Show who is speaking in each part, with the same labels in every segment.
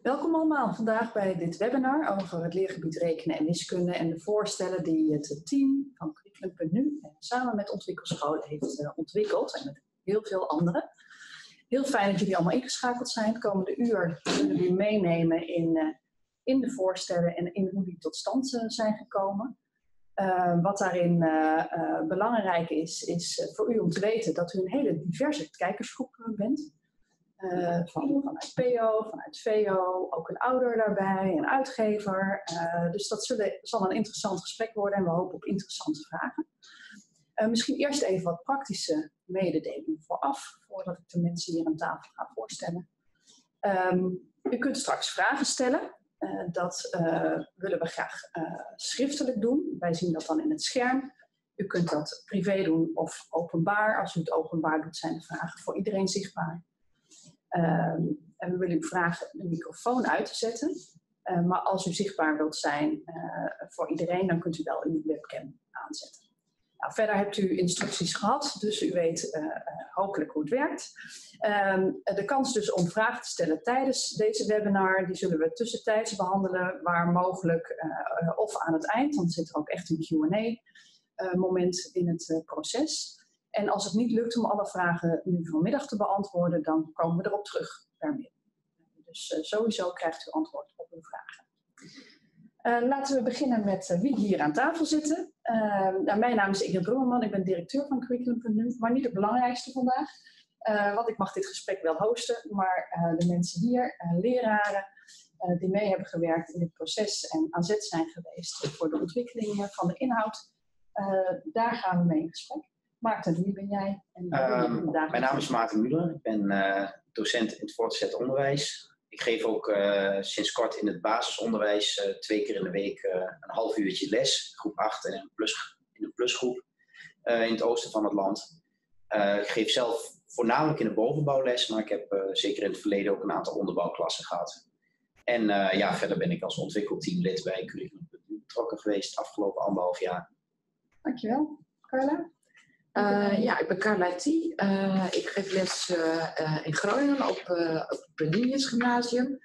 Speaker 1: Welkom allemaal vandaag bij dit webinar over het leergebied rekenen en wiskunde en de voorstellen die het team van Curriculum.nu samen met ontwikkelscholen heeft ontwikkeld en met heel veel anderen. Heel fijn dat jullie allemaal ingeschakeld zijn. Het komende uur zullen we u meenemen in de voorstellen en in hoe die tot stand zijn gekomen. Wat daarin belangrijk is voor u om te weten dat u een hele diverse kijkersgroep bent. Vanuit PO, vanuit VO, ook een ouder daarbij, een uitgever. Dus dat zal een interessant gesprek worden en we hopen op interessante vragen. Misschien eerst even wat praktische mededelingen vooraf, voordat ik de mensen hier aan tafel ga voorstellen. U kunt straks vragen stellen. Dat willen we graag schriftelijk doen. Wij zien dat dan in het scherm. U kunt dat privé doen of openbaar. Als u het openbaar doet, zijn de vragen voor iedereen zichtbaar. En we willen u vragen de microfoon uit te zetten. Maar als u zichtbaar wilt zijn voor iedereen, dan kunt u wel uw webcam aanzetten. Nou, verder hebt u instructies gehad, dus u weet hopelijk hoe het werkt. De kans dus om vragen te stellen tijdens deze webinar, die zullen we tussentijds behandelen, waar mogelijk of aan het eind. Dan zit er ook echt een Q&A moment in het proces. En als het niet lukt om alle vragen nu vanmiddag te beantwoorden, dan komen we erop terug per mail. Dus sowieso krijgt u antwoord op uw vragen. Laten we beginnen met wie hier aan tafel zitten. Mijn naam is Ingrid Brummelman, ik ben directeur van Curriculum.nu, maar niet het belangrijkste vandaag. Want ik mag dit gesprek wel hosten, maar de mensen hier, leraren die mee hebben gewerkt in dit proces en aan zet zijn geweest voor de ontwikkeling van de inhoud, daar gaan we mee in gesprek. Maarten, wie ben jij?
Speaker 2: Mijn naam is Maarten Muller. Ik ben docent in het voortgezet onderwijs. Ik geef ook sinds kort in het basisonderwijs 2 keer in de week een half uurtje les. Groep 8 en in een plusgroep in het oosten van het land. Ik geef zelf voornamelijk in de bovenbouwles, maar ik heb zeker in het verleden ook een aantal onderbouwklassen gehad. En verder ben ik als ontwikkelteamlid bij Curriculum.nu betrokken geweest de afgelopen 1,5 jaar.
Speaker 1: Dankjewel. Carla?
Speaker 3: Ik ben Carla T. Ik geef les in Groningen op het Preninius Gymnasium.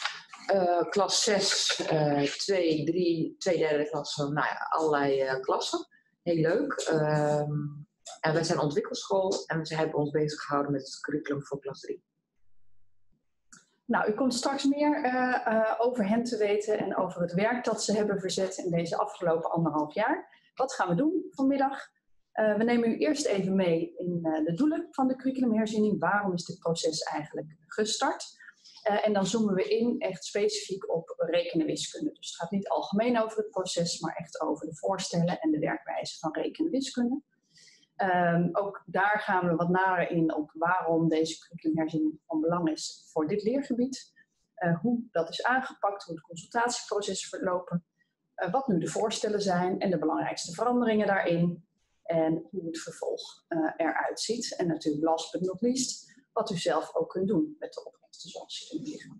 Speaker 3: Klas 6, 2, 3, 2 derde klasse, allerlei klassen. Heel leuk. En wij zijn ontwikkelschool en we hebben ons bezig gehouden met het curriculum voor klas 3.
Speaker 1: Nou, u komt straks meer over hen te weten en over het werk dat ze hebben verzet in deze afgelopen 1,5 jaar. Wat gaan we doen vanmiddag? We nemen u eerst even mee in de doelen van de curriculumherziening. Waarom is dit proces eigenlijk gestart? En dan zoomen we in echt specifiek op rekenen wiskunde. Dus het gaat niet algemeen over het proces, maar echt over de voorstellen en de werkwijze van rekenen wiskunde. Ook daar gaan we wat nader in op waarom deze curriculumherziening van belang is voor dit leergebied. Hoe dat is aangepakt, hoe het consultatieproces verlopen. Wat nu de voorstellen zijn en de belangrijkste veranderingen daarin. En hoe het vervolg eruit ziet. En natuurlijk last but not least, wat u zelf ook kunt doen met de opdrachten zoals ze er liggen.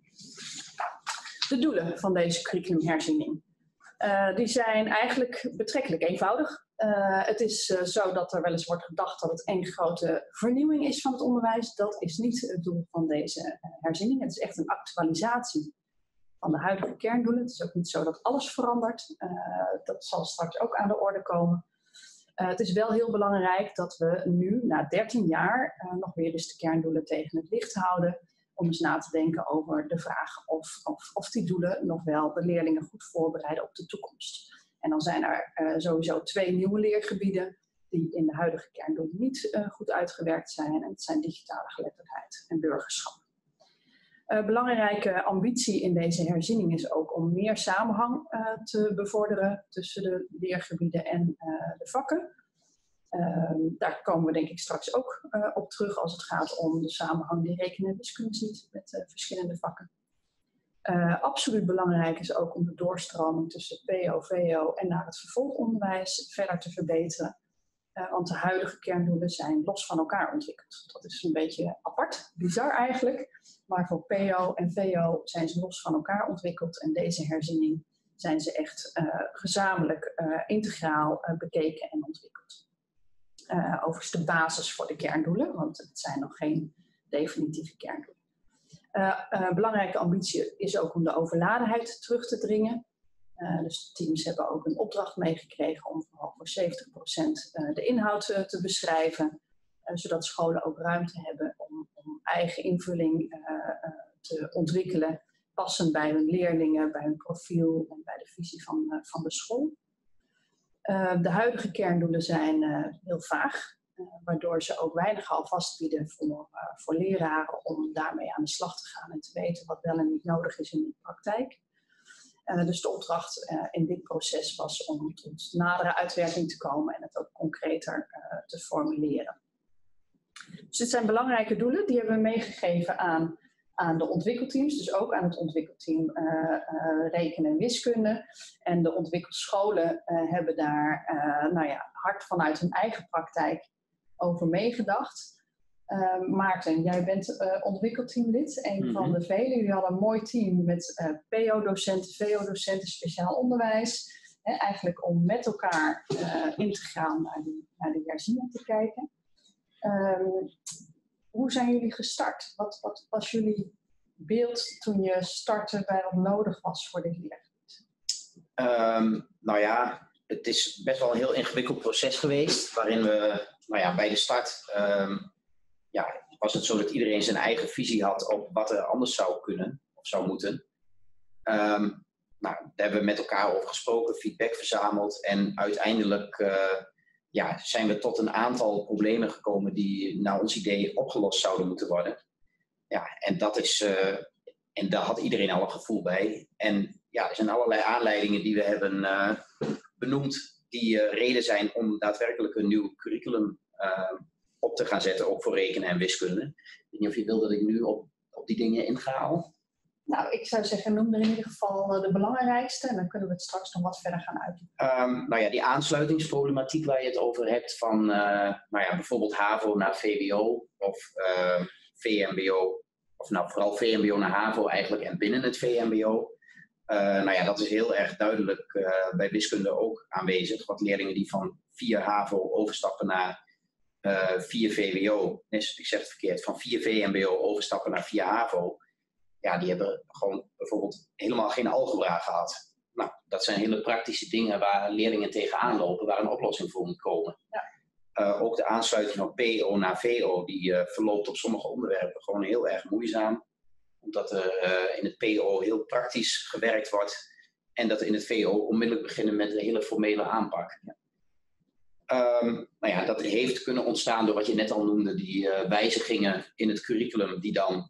Speaker 1: De doelen van deze curriculumherziening. Die zijn eigenlijk betrekkelijk eenvoudig. Het is zo dat er wel eens wordt gedacht dat het één grote vernieuwing is van het onderwijs. Dat is niet het doel van deze herziening. Het is echt een actualisatie van de huidige kerndoelen. Het is ook niet zo dat alles verandert. Dat zal straks ook aan de orde komen. Het is wel heel belangrijk dat we nu, na 13 jaar, nog weer eens de kerndoelen tegen het licht houden. Om eens na te denken over de vraag of die doelen nog wel de leerlingen goed voorbereiden op de toekomst. En dan zijn er sowieso 2 nieuwe leergebieden die in de huidige kerndoelen niet goed uitgewerkt zijn. En dat zijn digitale geletterdheid en burgerschap. Belangrijke ambitie in deze herziening is ook om meer samenhang te bevorderen tussen de leergebieden en de vakken. Daar komen we denk ik straks ook op terug als het gaat om de samenhang die rekenen en wiskunde ziet met verschillende vakken. Absoluut belangrijk is ook om de doorstroming tussen PO, VO en naar het vervolgonderwijs verder te verbeteren. Want de huidige kerndoelen zijn los van elkaar ontwikkeld. Dat is een beetje apart, bizar eigenlijk. Maar voor PO en VO zijn ze los van elkaar ontwikkeld. En deze herziening zijn ze echt gezamenlijk, integraal bekeken en ontwikkeld. Overigens de basis voor de kerndoelen, want het zijn nog geen definitieve kerndoelen. Belangrijke ambitie is ook om de overladenheid terug te dringen. Dus teams hebben ook een opdracht meegekregen om vooral voor 70% de inhoud te beschrijven. Zodat scholen ook ruimte hebben om eigen invulling te ontwikkelen. Passend bij hun leerlingen, bij hun profiel en bij de visie van de school. De huidige kerndoelen zijn heel vaag. Waardoor ze ook weinig alvast bieden voor leraren om daarmee aan de slag te gaan en te weten wat wel en niet nodig is in de praktijk. Dus de opdracht in dit proces was om tot nadere uitwerking te komen en het ook concreter te formuleren. Dus dit zijn belangrijke doelen, die hebben we meegegeven aan de ontwikkelteams, dus ook aan het ontwikkelteam rekenen en wiskunde. En de ontwikkelscholen hebben daar hard vanuit hun eigen praktijk over meegedacht. Maarten, jij bent ontwikkelteamlid, een van de velen. Jullie hadden een mooi team met PO-docenten, VO-docenten, speciaal onderwijs. Eigenlijk om met elkaar integraal naar de herziening te kijken. Hoe zijn jullie gestart? Wat was jullie beeld toen je startte bij wat nodig was voor dit leergebied?
Speaker 2: Het is best wel een heel ingewikkeld proces geweest. Waarin we bij de start was het zo dat iedereen zijn eigen visie had op wat er anders zou kunnen of zou moeten. Daar hebben we met elkaar over gesproken, feedback verzameld en uiteindelijk zijn we tot een aantal problemen gekomen die naar ons idee opgelost zouden moeten worden. Ja, en dat is, en daar had iedereen al een gevoel bij. En ja, er zijn allerlei aanleidingen die we hebben benoemd die reden zijn om daadwerkelijk een nieuw curriculum op te gaan zetten, ook voor rekenen en wiskunde. Ik weet niet of je wil dat ik nu op die dingen inga al?
Speaker 1: Nou, ik zou zeggen, noem er in ieder geval de belangrijkste en dan kunnen we het straks nog wat verder gaan uitleggen.
Speaker 2: Die aansluitingsproblematiek waar je het over hebt van bijvoorbeeld HAVO naar VWO of VMBO, of vooral VMBO naar HAVO eigenlijk en binnen het VMBO. Dat is heel erg duidelijk bij wiskunde ook aanwezig. Wat leerlingen die van 4 HAVO overstappen naar 4 VWO, ik zeg het verkeerd, van 4 VMBO overstappen naar 4 HAVO. Ja, die hebben gewoon bijvoorbeeld helemaal geen algebra gehad. Nou, dat zijn hele praktische dingen waar leerlingen tegenaan lopen, waar een oplossing voor moet komen. Ja. Ook de aansluiting van PO naar VO, die verloopt op sommige onderwerpen gewoon heel erg moeizaam. Omdat er in het PO heel praktisch gewerkt wordt en dat we in het VO onmiddellijk beginnen met een hele formele aanpak. Ja. Dat heeft kunnen ontstaan door wat je net al noemde, die wijzigingen in het curriculum die dan...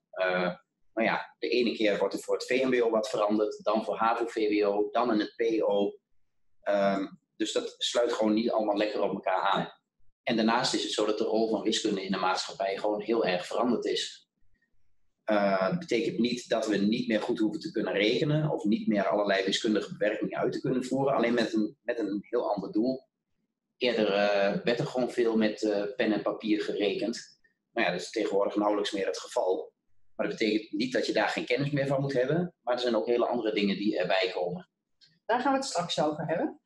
Speaker 2: de ene keer wordt er voor het VMBO wat veranderd, dan voor HAVO-VWO, dan in het PO. Dus dat sluit gewoon niet allemaal lekker op elkaar aan. En daarnaast is het zo dat de rol van wiskunde in de maatschappij gewoon heel erg veranderd is. Dat betekent niet dat we niet meer goed hoeven te kunnen rekenen of niet meer allerlei wiskundige bewerkingen uit te kunnen voeren, alleen met een heel ander doel. Eerder werd er gewoon veel met pen en papier gerekend. Maar ja, dat is tegenwoordig nauwelijks meer het geval. Maar dat betekent niet dat je daar geen kennis meer van moet hebben. Maar er zijn ook hele andere dingen die erbij komen.
Speaker 1: Daar gaan we het straks over hebben.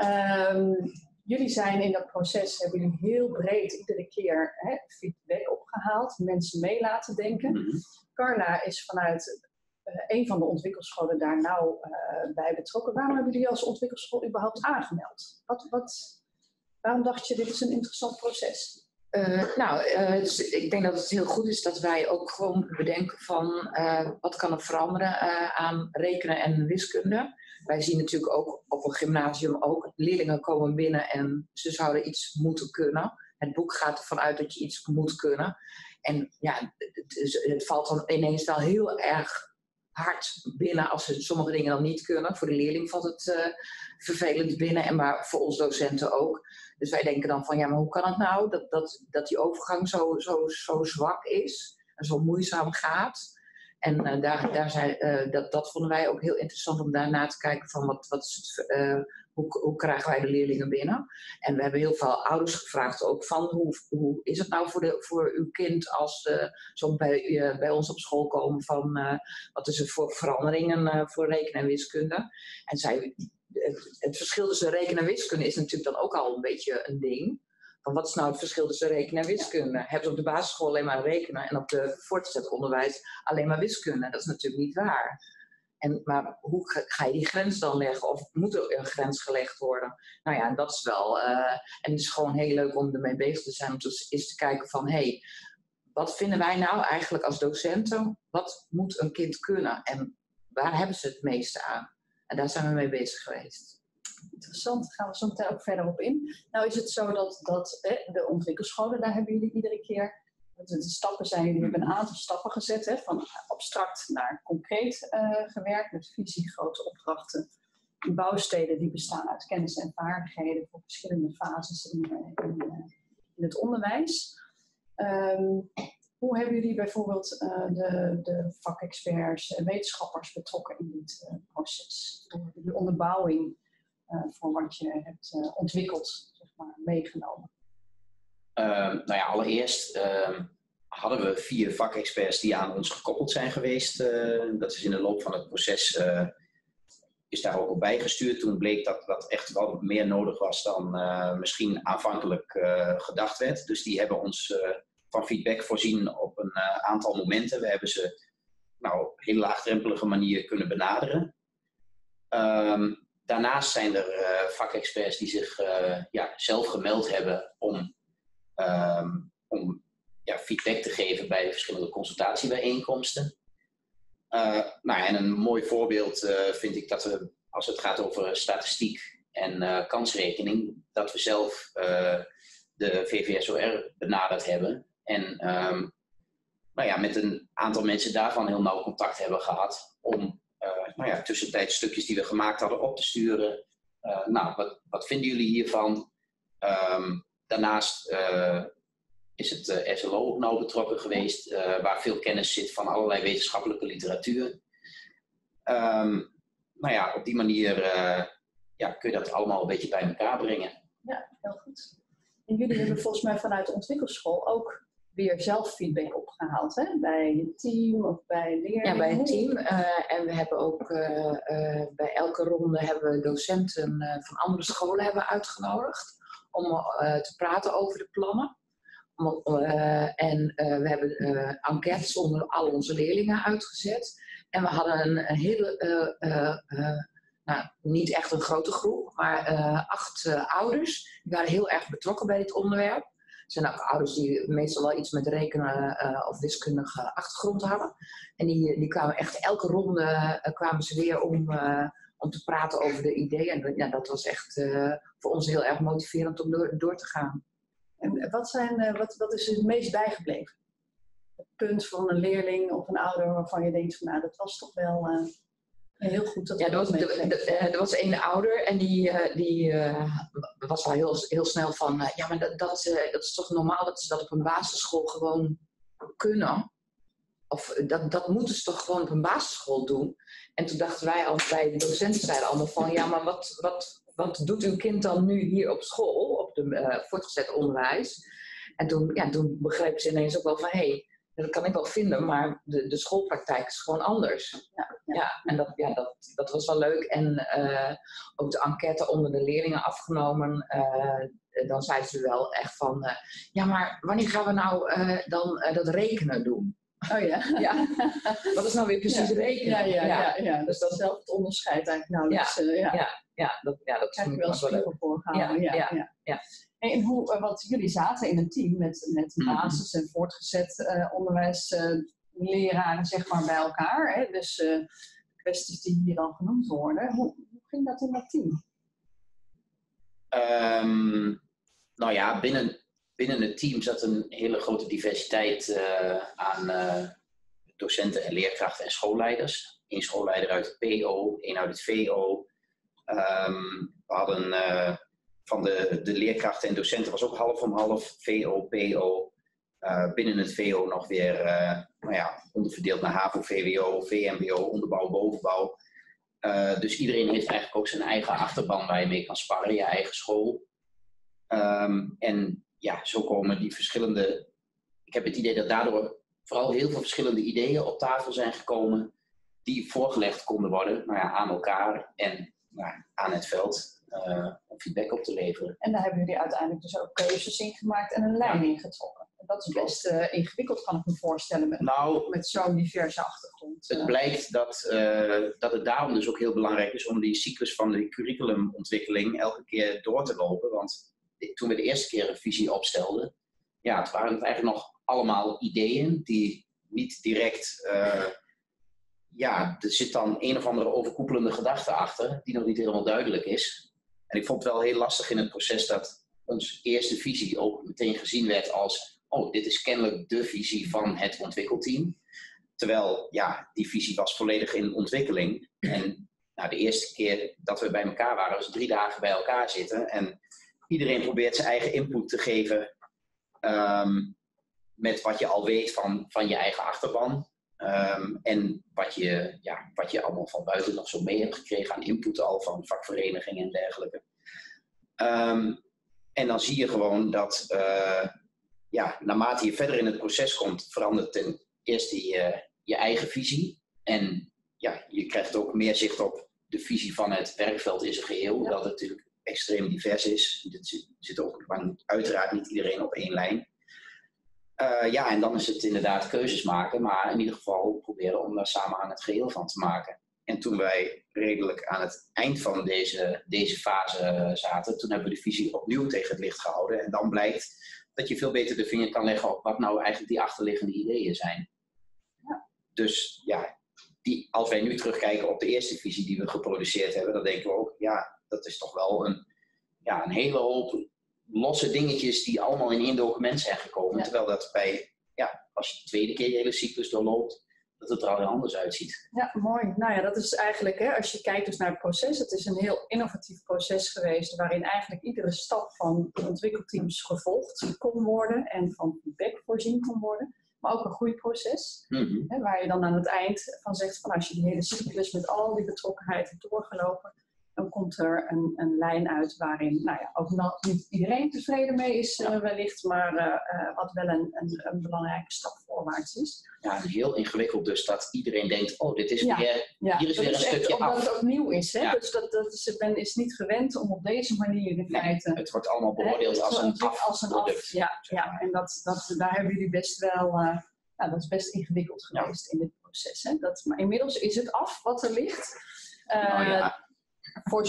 Speaker 1: Jullie zijn in dat proces, hebben jullie heel breed iedere keer feedback opgehaald. Mensen mee laten denken. Mm-hmm. Carla is vanuit een van de ontwikkelscholen daar nauw bij betrokken. Waarom hebben jullie als ontwikkelschool überhaupt aangemeld? Waarom dacht je, dit is een interessant proces?
Speaker 3: Ik denk dat het heel goed is dat wij ook gewoon bedenken van wat kan er veranderen aan rekenen en wiskunde. Wij zien natuurlijk ook op een gymnasium ook leerlingen komen binnen en ze zouden iets moeten kunnen. Het boek gaat ervan uit dat je iets moet kunnen. En ja, het valt dan ineens wel heel erg hard binnen als ze sommige dingen dan niet kunnen. Voor de leerling valt het vervelend binnen, maar voor ons docenten ook. Dus wij denken dan van, ja, maar hoe kan het nou dat die overgang zo zwak is en zo moeizaam gaat? En dat vonden wij ook heel interessant om daarna te kijken van hoe krijgen wij de leerlingen binnen? En we hebben heel veel ouders gevraagd ook van hoe is het nou voor uw kind als ze bij ons op school komen van wat is er voor veranderingen voor rekenen en wiskunde? En het verschil tussen rekenen en wiskunde is natuurlijk dan ook al een beetje een ding. van wat is nou het verschil tussen rekenen en wiskunde? Hebben ze op de basisschool alleen maar rekenen en op de voortgezet onderwijs alleen maar wiskunde? Dat is natuurlijk niet waar. Maar hoe ga je die grens dan leggen? Of moet er een grens gelegd worden? Nou ja, dat is wel... en het is gewoon heel leuk om ermee bezig te zijn. Om eens te kijken van... wat vinden wij nou eigenlijk als docenten? Wat moet een kind kunnen? En waar hebben ze het meeste aan? En daar zijn we mee bezig geweest.
Speaker 1: Interessant, daar gaan we zo meteen ook verder op in. Nou is het zo dat de ontwikkelscholen, daar hebben jullie iedere keer... De stappen zijn, jullie hebben een aantal stappen gezet, van abstract naar concreet gewerkt, met visie, grote opdrachten. Die bouwsteden die bestaan uit kennis en vaardigheden voor verschillende fases in het onderwijs. Hoe hebben jullie bijvoorbeeld de vakexperts en wetenschappers betrokken in dit proces? Hoe hebben jullie onderbouwing voor wat je hebt ontwikkeld, zeg maar, meegenomen?
Speaker 2: Allereerst hadden we 4 vakexperts die aan ons gekoppeld zijn geweest. Dat is in de loop van het proces is daar ook op bijgestuurd. Toen bleek dat echt wel meer nodig was dan misschien aanvankelijk gedacht werd. Dus die hebben ons van feedback voorzien op een aantal momenten. We hebben ze op een hele laagdrempelige manier kunnen benaderen. Daarnaast zijn er vakexperts die zich zelf gemeld hebben om feedback te geven bij verschillende consultatiebijeenkomsten. En een mooi voorbeeld vind ik dat we, als het gaat over statistiek en kansrekening, dat we zelf de VVSOR benaderd hebben. En met een aantal mensen daarvan heel nauw contact hebben gehad om tussentijds stukjes die we gemaakt hadden op te sturen. Wat vinden jullie hiervan? Daarnaast is het SLO ook nauw betrokken geweest, waar veel kennis zit van allerlei wetenschappelijke literatuur. Op die manier kun je dat allemaal een beetje bij elkaar brengen.
Speaker 1: Ja, heel goed. En jullie hebben volgens mij vanuit de ontwikkelschool ook weer zelf feedback opgehaald, hè? Bij het team of bij leerlingen?
Speaker 3: Ja, bij het team. En we hebben ook bij elke ronde hebben we docenten van andere scholen hebben uitgenodigd om te praten over de plannen. We hebben enquêtes onder al onze leerlingen uitgezet. En we hadden een hele, niet echt een grote groep, maar 8 ouders. Die waren heel erg betrokken bij dit onderwerp. Er zijn ook ouders die meestal wel iets met rekenen of wiskundige achtergrond hadden. En die kwamen echt elke ronde kwamen ze weer om te praten over de ideeën. En dat was echt voor ons heel erg motiverend om door te gaan.
Speaker 1: En wat is het meest bijgebleven? Het punt van een leerling of een ouder waarvan je denkt van dat was toch wel heel goed.
Speaker 3: Er was een ouder en die was al heel snel van maar dat is toch normaal dat ze dat op een basisschool gewoon kunnen. Of dat moeten ze toch gewoon op een basisschool doen. En toen dachten wij de docenten zeiden allemaal van maar wat doet uw kind dan nu hier op school, op de voortgezet onderwijs? En toen begrepen ze ineens ook wel van dat kan ik wel vinden, maar de schoolpraktijk is gewoon anders. En dat was wel leuk. En ook de enquête onder de leerlingen afgenomen. Dan zeiden ze wel echt van, maar wanneer gaan we nou dan dat rekenen doen?
Speaker 1: Oh ja.
Speaker 3: Ja. Wat is nou weer precies rekenen?
Speaker 1: Ja. Dus dat is zelf het onderscheid eigenlijk.
Speaker 3: Dat
Speaker 1: krijg je wel spiegel voor gehouden. Ja. En want jullie zaten in een team met basis- en voortgezet onderwijsleraren zeg maar bij elkaar. Hè? Dus kwesties die hier dan genoemd worden. Hoe ging dat in dat team?
Speaker 2: Binnen het team zat een hele grote diversiteit aan docenten en leerkrachten en schoolleiders. 1 schoolleider uit het PO, 1 uit het VO. We hadden van de leerkrachten en docenten was ook half om half, VO, PO. Binnen het VO nog weer onderverdeeld naar HAVO, VWO, VMBO, onderbouw, bovenbouw. Dus iedereen heeft eigenlijk ook zijn eigen achterban waar je mee kan sparren, je eigen school. Zo komen die verschillende... Ik heb het idee dat daardoor vooral heel veel verschillende ideeën op tafel zijn gekomen die voorgelegd konden worden aan elkaar en aan het veld. om feedback op te leveren.
Speaker 1: En daar hebben jullie uiteindelijk dus ook keuzes in gemaakt en een lijn ingetrokken. En dat is best ingewikkeld, kan ik me voorstellen, met zo'n diverse achtergrond.
Speaker 2: Het blijkt dat het daarom dus ook heel belangrijk is om die cyclus van de curriculumontwikkeling elke keer door te lopen. Want toen we de eerste keer een visie opstelden, het waren het eigenlijk nog allemaal ideeën die niet direct... er zit dan een of andere overkoepelende gedachte achter, die nog niet helemaal duidelijk is. En ik vond het wel heel lastig in het proces dat onze eerste visie ook meteen gezien werd als, dit is kennelijk de visie van het ontwikkelteam. Terwijl, die visie was volledig in ontwikkeling. En de eerste keer dat we bij elkaar waren, was 3 dagen bij elkaar zitten. En iedereen probeert zijn eigen input te geven met wat je al weet van je eigen achterban. En wat je allemaal van buiten nog zo mee hebt gekregen aan input al van vakverenigingen en dergelijke. En dan zie je gewoon dat naarmate je verder in het proces komt, verandert ten eerste je eigen visie. En je krijgt ook meer zicht op de visie van het werkveld in zijn geheel. Dat het natuurlijk extreem divers is. Er zit ook uiteraard niet iedereen op één lijn. En dan is het inderdaad keuzes maken, maar in ieder geval proberen om daar samen aan het geheel van te maken. En toen wij redelijk aan het eind van deze fase zaten, toen hebben we de visie opnieuw tegen het licht gehouden. En dan blijkt dat je veel beter de vinger kan leggen op wat nou eigenlijk die achterliggende ideeën zijn. Ja. Dus als wij nu terugkijken op de eerste visie die we geproduceerd hebben, dan denken we ook, dat is toch wel een hele hoop losse dingetjes die allemaal in één document zijn gekomen. Ja. Terwijl dat als je de tweede keer je hele cyclus doorloopt, dat het er al heel anders uitziet.
Speaker 1: Ja, mooi. Dat is eigenlijk, als je kijkt dus naar het proces, het is een heel innovatief proces geweest, waarin eigenlijk iedere stap van de ontwikkelteams gevolgd kon worden en van feedback voorzien kon worden. Maar ook een groeiproces, waar je dan aan het eind van zegt, van als je die hele cyclus met al die betrokkenheid hebt doorgelopen, dan komt er een lijn uit waarin ook niet iedereen tevreden mee is wellicht, maar wat wel een belangrijke stap voorwaarts is.
Speaker 2: Ja, heel ingewikkeld dus dat iedereen denkt, dit is weer, hier is weer een stukje af.
Speaker 1: Omdat het ook nieuw is, hè? Ja. Dus men is niet gewend om op deze manier in feite...
Speaker 2: Het wordt allemaal beoordeeld als een af.
Speaker 1: Ja, en daar hebben jullie best wel... dat is best ingewikkeld geweest in dit proces. Hè? Maar inmiddels is het af wat er ligt. Voor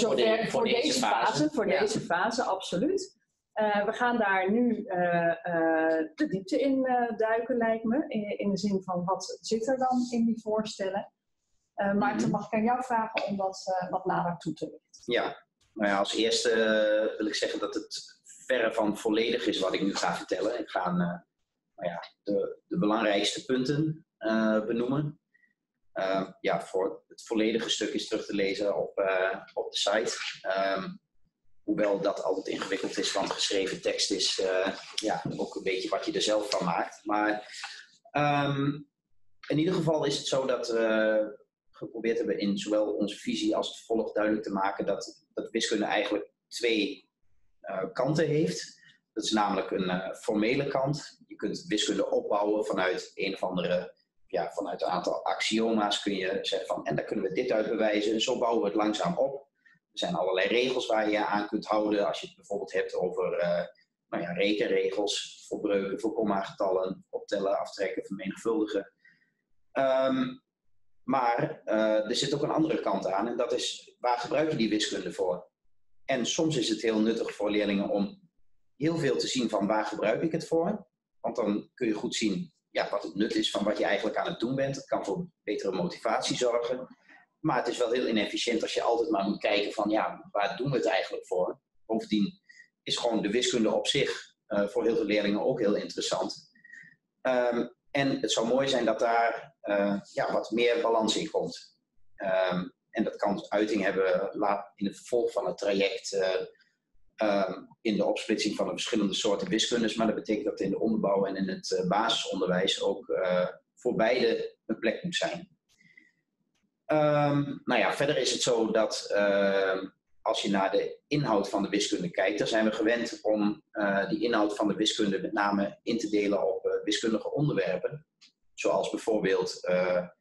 Speaker 1: deze fase, absoluut. We gaan daar nu de diepte in duiken, lijkt me. In de zin van, wat zit er dan in die voorstellen? Maarten, mag ik aan jou vragen om dat wat nader toe te lichten?
Speaker 2: Ja, als eerste wil ik zeggen dat het verre van volledig is wat ik nu ga vertellen. Ik ga de belangrijkste punten benoemen. Voor het volledige stuk is terug te lezen op de site. Hoewel dat altijd ingewikkeld is, want geschreven tekst is ook een beetje wat je er zelf van maakt. Maar in ieder geval is het zo dat we geprobeerd hebben in zowel onze visie als het volgt duidelijk te maken dat wiskunde eigenlijk 2 kanten heeft. Dat is namelijk een formele kant. Je kunt wiskunde opbouwen vanuit een of andere... vanuit een aantal axioma's kun je zeggen van, en daar kunnen we dit uit bewijzen. En zo bouwen we het langzaam op. Er zijn allerlei regels waar je je aan kunt houden. Als je het bijvoorbeeld hebt over rekenregels, voor breuken, voor kommagetallen, optellen, aftrekken, vermenigvuldigen. Maar er zit ook een andere kant aan. En dat is, waar gebruik je die wiskunde voor? En soms is het heel nuttig voor leerlingen om heel veel te zien van, waar gebruik ik het voor? Want dan kun je goed zien wat het nut is van wat je eigenlijk aan het doen bent. Het kan voor betere motivatie zorgen. Maar het is wel heel inefficiënt als je altijd maar moet kijken van, waar doen we het eigenlijk voor? Bovendien is gewoon de wiskunde op zich voor heel veel leerlingen ook heel interessant. En het zou mooi zijn dat daar wat meer balans in komt. En dat kan uiting hebben in het vervolg van het traject in de opsplitsing van de verschillende soorten wiskundes. Maar dat betekent dat in de onderbouw en in het basisonderwijs ook voor beide een plek moet zijn. Verder is het zo dat als je naar de inhoud van de wiskunde kijkt, dan zijn we gewend om die inhoud van de wiskunde met name in te delen op wiskundige onderwerpen. Zoals bijvoorbeeld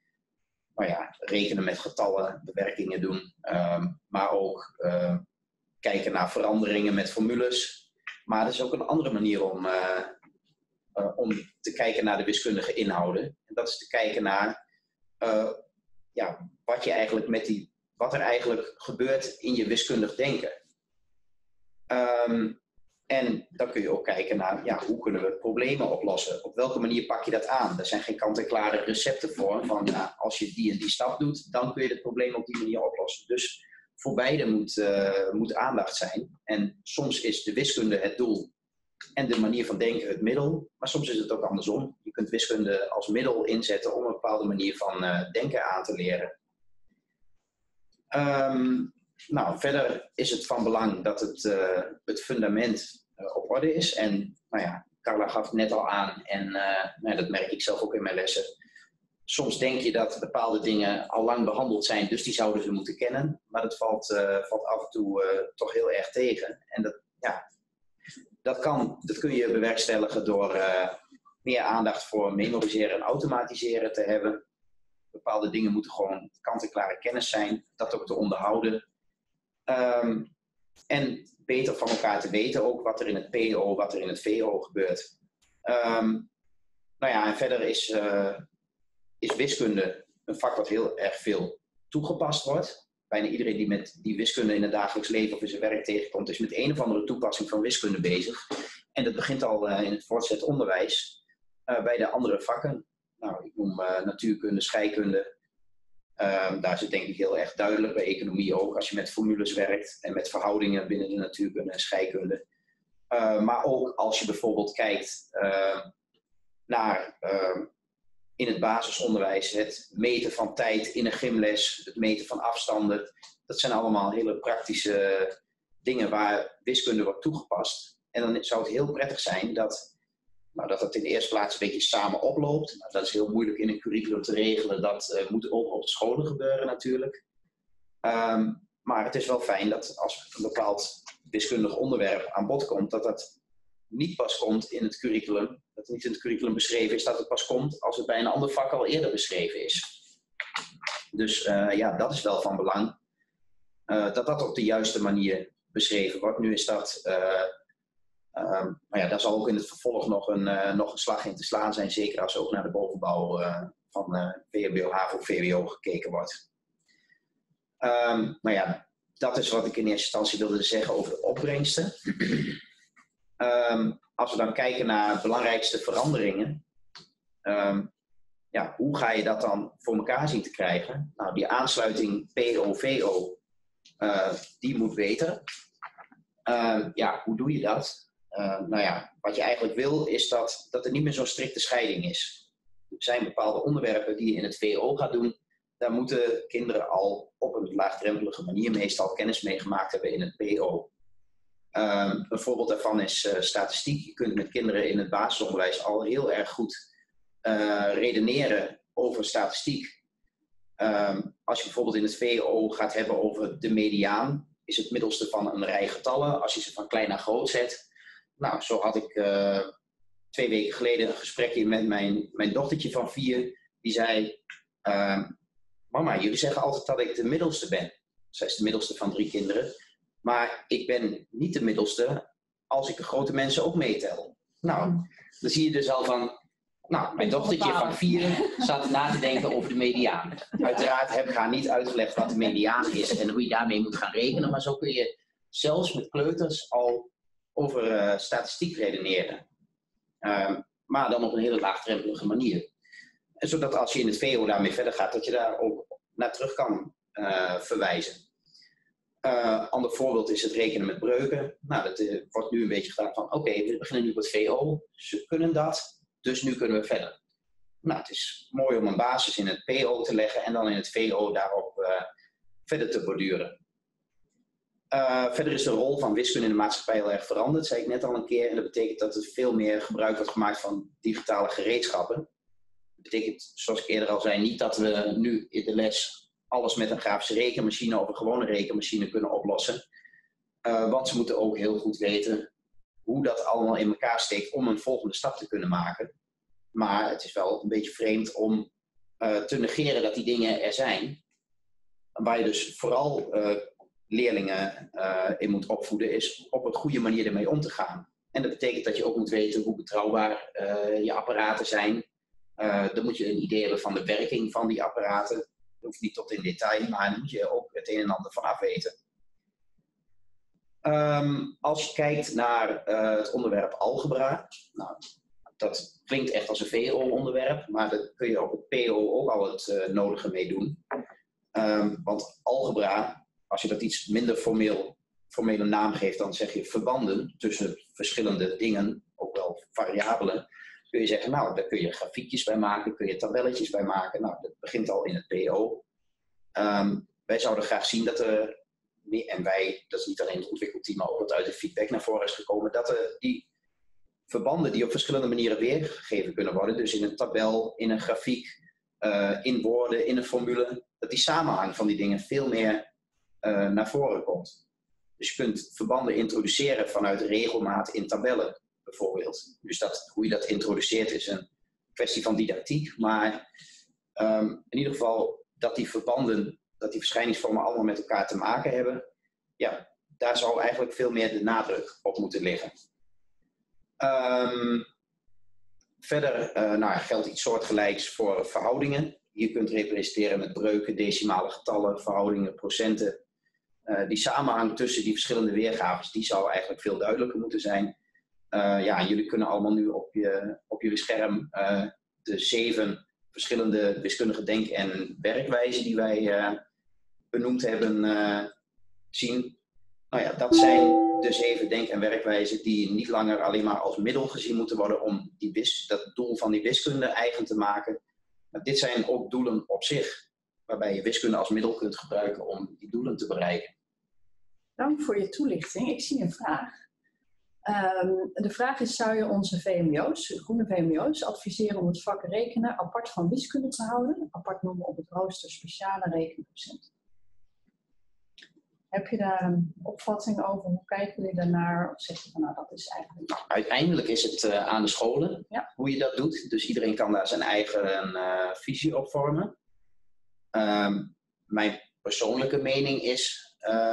Speaker 2: rekenen met getallen, bewerkingen doen, maar ook kijken naar veranderingen met formules. Maar er is ook een andere manier om te kijken naar de wiskundige inhouden. En dat is te kijken naar wat er eigenlijk gebeurt in je wiskundig denken. En dan kun je ook kijken naar hoe kunnen we problemen oplossen. Op welke manier pak je dat aan? Er zijn geen kant-en-klare recepten voor. Van als je die en die stap doet, dan kun je het probleem op die manier oplossen. Dus voor beide moet aandacht zijn. En soms is de wiskunde het doel en de manier van denken het middel. Maar soms is het ook andersom. Je kunt wiskunde als middel inzetten om een bepaalde manier van denken aan te leren. Verder is het van belang dat het fundament op orde is. En Carla gaf het net al aan en dat merk ik zelf ook in mijn lessen. Soms denk je dat bepaalde dingen al lang behandeld zijn, dus die zouden ze moeten kennen. Maar dat valt af en toe toch heel erg tegen. En dat kun je bewerkstelligen door meer aandacht voor memoriseren en automatiseren te hebben. Bepaalde dingen moeten gewoon kant-en-klare kennis zijn, dat ook te onderhouden. En beter van elkaar te weten ook wat er in het PO, wat er in het VO gebeurt. En verder is wiskunde een vak wat heel erg veel toegepast wordt. Bijna iedereen die met die wiskunde in het dagelijks leven of in zijn werk tegenkomt, is met een of andere toepassing van wiskunde bezig. En dat begint al in het voortgezet onderwijs bij de andere vakken. Ik noem natuurkunde, scheikunde. Daar is het denk ik heel erg duidelijk, bij economie ook, als je met formules werkt en met verhoudingen binnen de natuurkunde en scheikunde. Maar ook als je bijvoorbeeld kijkt naar in het basisonderwijs het meten van tijd in een gymles, het meten van afstanden. Dat zijn allemaal hele praktische dingen waar wiskunde wordt toegepast. En dan zou het heel prettig zijn dat het in de eerste plaats een beetje samen oploopt. Dat is heel moeilijk in een curriculum te regelen. Dat moet ook op de scholen gebeuren natuurlijk. Maar het is wel fijn dat als een bepaald wiskundig onderwerp aan bod komt, dat niet pas komt in het curriculum. Dat het niet in het curriculum beschreven is, dat het pas komt als het bij een ander vak al eerder beschreven is. Dus dat is wel van belang. Dat op de juiste manier beschreven wordt. Nu is dat... daar zal ook in het vervolg nog een slag in te slaan zijn. Zeker als ook naar de bovenbouw van VHBO, HAVO, VWO gekeken wordt. Dat is wat ik in eerste instantie wilde zeggen over de opbrengsten. Als we dan kijken naar de belangrijkste veranderingen. Hoe ga je dat dan voor elkaar zien te krijgen? Die aansluiting PO-VO, die moet beter. Hoe doe je dat? Wat je eigenlijk wil is dat er niet meer zo'n strikte scheiding is. Er zijn bepaalde onderwerpen die je in het VO gaat doen. Daar moeten kinderen al op een laagdrempelige manier meestal kennis mee gemaakt hebben in het PO. Een voorbeeld daarvan is statistiek. Je kunt met kinderen in het basisonderwijs al heel erg goed redeneren over statistiek. Als je bijvoorbeeld in het VO gaat hebben over de mediaan, is het middelste van een rij getallen. Als je ze van klein naar groot zet. Zo had ik 2 weken geleden een gesprekje met mijn dochtertje van 4. Die zei, mama, jullie zeggen altijd dat ik de middelste ben. Zij is de middelste van 3 kinderen. Maar ik ben niet de middelste als ik de grote mensen ook meetel. Dan zie je dus al van... mijn dochtertje van 4 zat na te denken over de mediaan. Uiteraard heb ik haar niet uitgelegd wat de mediaan is en hoe je daarmee moet gaan rekenen. Maar zo kun je zelfs met kleuters al over statistiek redeneren. Maar dan op een hele laagdrempelige manier. En zodat als je in het VO daarmee verder gaat, dat je daar ook naar terug kan verwijzen. Ander voorbeeld is het rekenen met breuken. Dat wordt nu een beetje gedaan van oké, we beginnen nu met VO. Ze kunnen dat, dus nu kunnen we verder. Het is mooi om een basis in het PO te leggen en dan in het VO daarop verder te borduren. Verder is de rol van wiskunde in de maatschappij heel erg veranderd, zei ik net al een keer. En dat betekent dat er veel meer gebruik wordt gemaakt van digitale gereedschappen. Dat betekent, zoals ik eerder al zei, niet dat we nu in de les alles met een grafische rekenmachine of een gewone rekenmachine kunnen oplossen. Want ze moeten ook heel goed weten hoe dat allemaal in elkaar steekt om een volgende stap te kunnen maken. Maar het is wel een beetje vreemd om te negeren dat die dingen er zijn. Waar je dus vooral leerlingen in moet opvoeden, is op een goede manier ermee om te gaan. En dat betekent dat je ook moet weten hoe betrouwbaar je apparaten zijn. Dan moet je een idee hebben van de werking van die apparaten. Dat hoeft niet tot in detail, maar dan moet je ook het een en ander vanaf weten. Als je kijkt naar het onderwerp algebra, nou, dat klinkt echt als een VO-onderwerp, maar daar kun je op het PO ook al het nodige mee doen. Want algebra, als je dat iets minder formele naam geeft, dan zeg je verbanden tussen verschillende dingen, ook wel variabelen. Kun je zeggen, nou, daar kun je grafiekjes bij maken, kun je tabelletjes bij maken. Nou, dat begint al in het PO. Wij zouden graag zien dat er, en wij, dat is niet alleen het ontwikkelteam, maar ook wat uit de feedback naar voren is gekomen, dat die verbanden die op verschillende manieren weergegeven kunnen worden, dus in een tabel, in een grafiek, in woorden, in een formule, dat die samenhang van die dingen veel meer naar voren komt. Dus je kunt verbanden introduceren vanuit regelmaat in tabellen, bijvoorbeeld. Dus hoe je dat introduceert is een kwestie van didactiek, maar in ieder geval dat die verbanden, dat die verschijningsvormen allemaal met elkaar te maken hebben, ja, daar zou eigenlijk veel meer de nadruk op moeten liggen. Verder geldt iets soortgelijks voor verhoudingen. Je kunt representeren met breuken, decimale getallen, verhoudingen, procenten. Die samenhang tussen die verschillende weergaves, die zou eigenlijk veel duidelijker moeten zijn. Jullie kunnen allemaal nu op jullie scherm de 7 verschillende wiskundige denk- en werkwijzen die wij benoemd hebben zien. Nou ja, dat zijn de 7 denk- en werkwijzen die niet langer alleen maar als middel gezien moeten worden om dat doel van die wiskunde eigen te maken. Maar dit zijn ook doelen op zich, waarbij je wiskunde als middel kunt gebruiken om die doelen te bereiken.
Speaker 1: Dank voor je toelichting. Ik zie een vraag. De vraag is, zou je onze VMBO's, groene VMBO's, adviseren om het vak rekenen apart van wiskunde te houden? Apart noemen op het rooster speciale rekenprocent. Heb je daar een opvatting over? Hoe kijken jullie daarnaar? Of zeg je van, nou, dat is eigenlijk...
Speaker 2: Nou, uiteindelijk is het aan de scholen hoe je dat doet. Dus iedereen kan daar zijn eigen visie op vormen. Mijn persoonlijke mening is...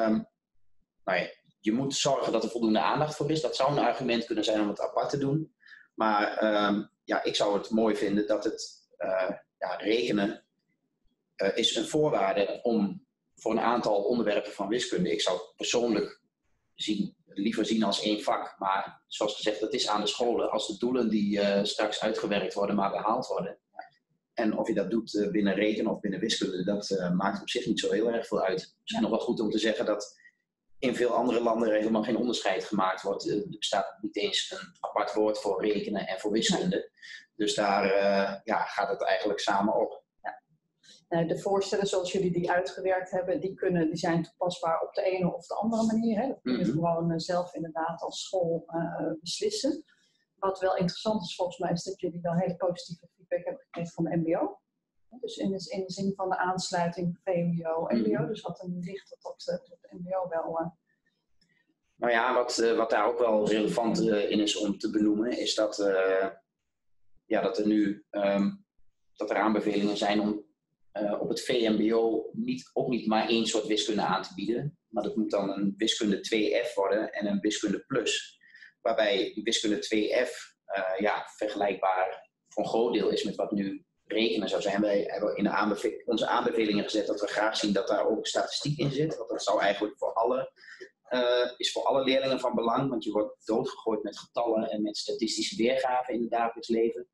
Speaker 2: je moet zorgen dat er voldoende aandacht voor is. Dat zou een argument kunnen zijn om het apart te doen. Maar ik zou het mooi vinden dat het rekenen is een voorwaarde voor een aantal onderwerpen van wiskunde. Ik zou het persoonlijk liever zien als 1 vak. Maar zoals gezegd, dat is aan de scholen. Als de doelen die straks uitgewerkt worden, maar behaald worden. En of je dat doet binnen rekenen of binnen wiskunde, dat maakt op zich niet zo heel erg veel uit. Misschien nog wel goed om te zeggen dat in veel andere landen er helemaal geen onderscheid gemaakt wordt. Er bestaat niet eens een apart woord voor rekenen en voor wiskunde. Dus daar gaat het eigenlijk samen op.
Speaker 1: De voorstellen zoals jullie die uitgewerkt hebben, die zijn toepasbaar op de ene of de andere manier. Hè? Dat kun je gewoon zelf inderdaad als school beslissen. Wat wel interessant is volgens mij, is dat jullie wel hele positieve feedback hebben gekregen van de MBO. Dus in de zin van de aansluiting VMBO-MBO. Dus wat er nu ligt tot de MBO wel...
Speaker 2: Nou ja, wat daar ook wel relevant in is om te benoemen, is dat er nu dat er aanbevelingen zijn om op het VMBO ook niet maar 1 soort wiskunde aan te bieden. Maar dat moet dan een wiskunde 2F worden en een wiskunde plus. Waarbij wiskunde 2F vergelijkbaar voor een groot deel is met wat nu rekenen zou zijn. Wij hebben in onze aanbevelingen gezet dat we graag zien dat daar ook statistiek in zit. Want dat zou eigenlijk voor alle leerlingen van belang. Want je wordt doodgegooid met getallen en met statistische weergaven in het dagelijks leven.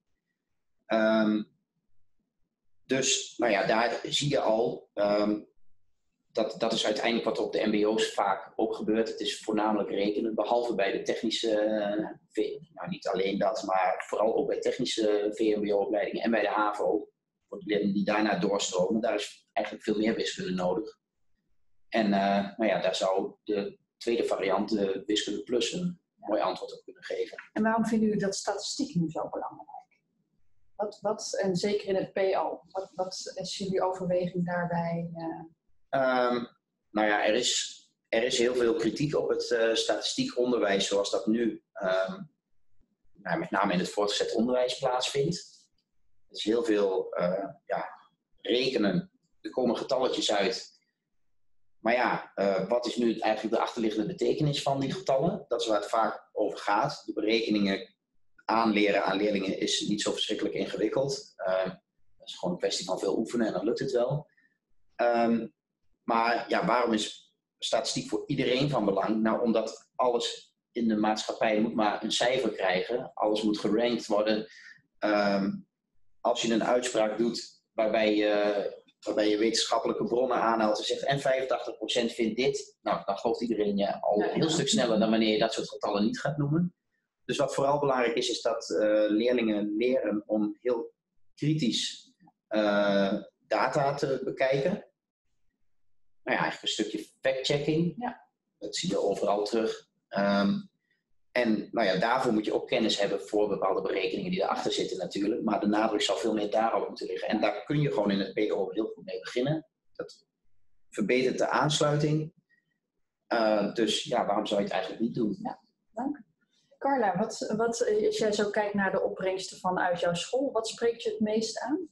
Speaker 2: Dus daar zie je al, dat is uiteindelijk wat op de mbo's vaak ook gebeurt. Het is voornamelijk rekenen, behalve bij de technische, niet alleen dat, maar vooral ook bij technische VMBO-opleidingen en bij de HAVO. Voor de leerlingen die daarna doorstromen, daar is eigenlijk veel meer wiskunde nodig. En daar zou de tweede variant, de wiskunde plus, een mooi antwoord op kunnen geven.
Speaker 1: En waarom vinden jullie dat statistiek nu zo belangrijk? En zeker in het PO, wat is jullie overweging daarbij?
Speaker 2: Er is heel veel kritiek op het statistiek onderwijs zoals dat nu met name in het voortgezet onderwijs plaatsvindt. Er is heel veel rekenen, er komen getalletjes uit Maar ja, wat is nu eigenlijk de achterliggende betekenis van die getallen? Dat is waar het vaak over gaat. De berekeningen aanleren aan leerlingen is niet zo verschrikkelijk ingewikkeld. Dat is gewoon een kwestie van veel oefenen en dan lukt het wel. Maar ja, waarom is statistiek voor iedereen van belang? Nou, omdat alles in de maatschappij moet maar een cijfer krijgen. Alles moet gerankt worden. Als je een uitspraak doet waarbij je wetenschappelijke bronnen aanhaalt en zegt en 85% vindt dit, nou, dan gelooft iedereen je al een heel stuk sneller dan wanneer je dat soort getallen niet gaat noemen. Dus wat vooral belangrijk is dat leerlingen leren om heel kritisch data te bekijken. Nou ja, eigenlijk een stukje fact-checking.
Speaker 1: Ja.
Speaker 2: Dat zie je overal terug. En nou ja, daarvoor moet je ook kennis hebben voor bepaalde berekeningen die erachter zitten natuurlijk. Maar de nadruk zal veel meer daarop moeten liggen. En daar kun je gewoon in het PO heel goed mee beginnen. Dat verbetert de aansluiting. Dus ja, waarom zou je het eigenlijk niet doen?
Speaker 1: Ja, dank. Carla, wat, als jij zo kijkt naar de opbrengsten vanuit jouw school, wat spreekt je het meest aan?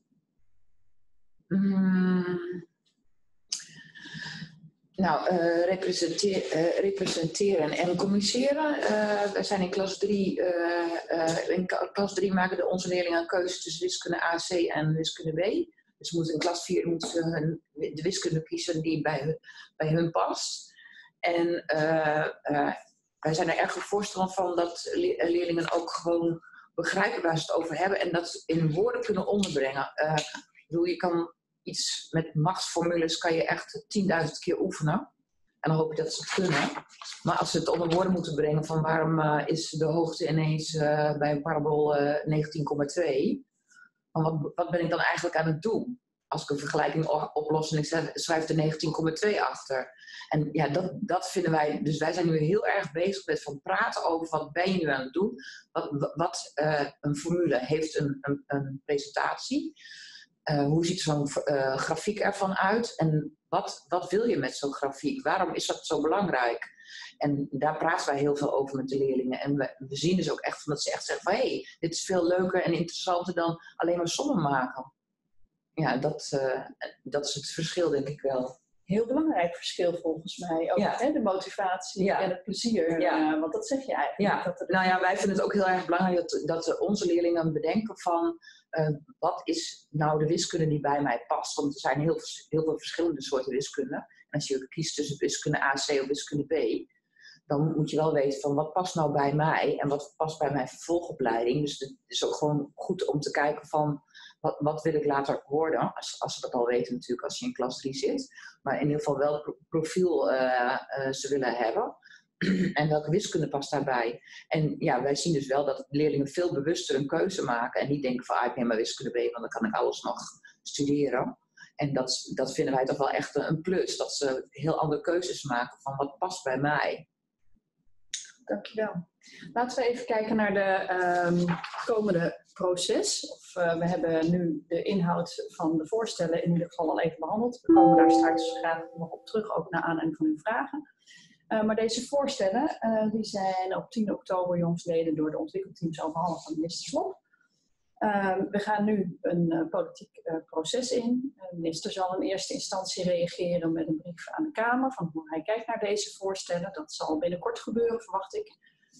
Speaker 3: Nou, representeren en communiceren. We zijn in klas 3. In klas 3 maken onze leerlingen een keuze tussen wiskunde AC en wiskunde B. Dus in klas 4 moeten ze de wiskunde kiezen die bij hun past. En wij zijn er erg voorstander van dat leerlingen ook gewoon begrijpen waar ze het over hebben en dat in woorden kunnen onderbrengen. Je kan iets met machtsformules kan je echt 10.000 keer oefenen. En dan hoop je dat ze het kunnen. Maar als ze het onder woorden moeten brengen van waarom is de hoogte ineens bij een parabool 19,2. Wat ben ik dan eigenlijk aan het doen? Als ik een vergelijking oplos en ik schrijf er 19,2 achter. En ja, dat vinden wij. Dus wij zijn nu heel erg bezig met van praten over wat ben je nu aan het doen. Een formule heeft een presentatie. Hoe ziet zo'n grafiek ervan uit? En wat wil je met zo'n grafiek? Waarom is dat zo belangrijk? En daar praten wij heel veel over met de leerlingen. En we zien dus ook echt dat ze echt zeggen van hey, dit is veel leuker en interessanter dan alleen maar sommen maken. Ja, dat is het verschil denk ik wel.
Speaker 1: Heel belangrijk verschil volgens mij. Ook hè, de motivatie en het plezier. Want dat zeg je eigenlijk.
Speaker 3: Ja. Wij vinden het ook heel erg belangrijk dat onze leerlingen bedenken van wat is nou de wiskunde die bij mij past. Want er zijn heel veel verschillende soorten wiskunde. En als je kiest tussen wiskunde AC of wiskunde B, dan moet je wel weten van wat past nou bij mij en wat past bij mijn vervolgopleiding. Dus het is ook gewoon goed om te kijken van wat wil ik later worden. Als ze dat al weten natuurlijk als je in klas 3 zit. Maar in ieder geval welk profiel ze willen hebben. En welke wiskunde past daarbij. En ja, wij zien dus wel dat leerlingen veel bewuster een keuze maken. En niet denken van ik neem maar wiskunde B, want dan kan ik alles nog studeren. En dat vinden wij toch wel echt een plus. Dat ze heel andere keuzes maken van wat past bij mij.
Speaker 1: Dankjewel. Laten we even kijken naar de komende proces. We hebben nu de inhoud van de voorstellen in ieder geval al even behandeld. We komen daar straks graag nog op terug, ook naar aanleiding van uw vragen. Maar deze voorstellen die zijn op 10 oktober jongstleden door de ontwikkelteams overhandigd aan minister Slop. We gaan nu een politiek proces in. De minister zal in eerste instantie reageren met een brief aan de Kamer van hoe hij kijkt naar deze voorstellen. Dat zal binnenkort gebeuren, verwacht ik.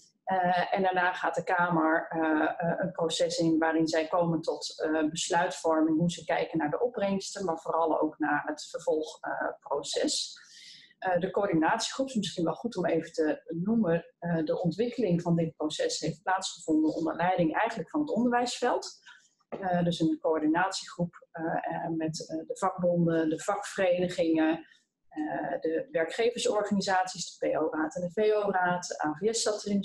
Speaker 1: En daarna gaat de Kamer een proces in waarin zij komen tot besluitvorming, hoe ze kijken naar de opbrengsten, maar vooral ook naar het vervolgproces. De coördinatiegroep is misschien wel goed om even te noemen. De ontwikkeling van dit proces heeft plaatsgevonden onder leiding eigenlijk van het onderwijsveld. Dus een coördinatiegroep met de vakbonden, de vakverenigingen, de werkgeversorganisaties, de PO-raad en de VO-raad. De AVS zat erin, de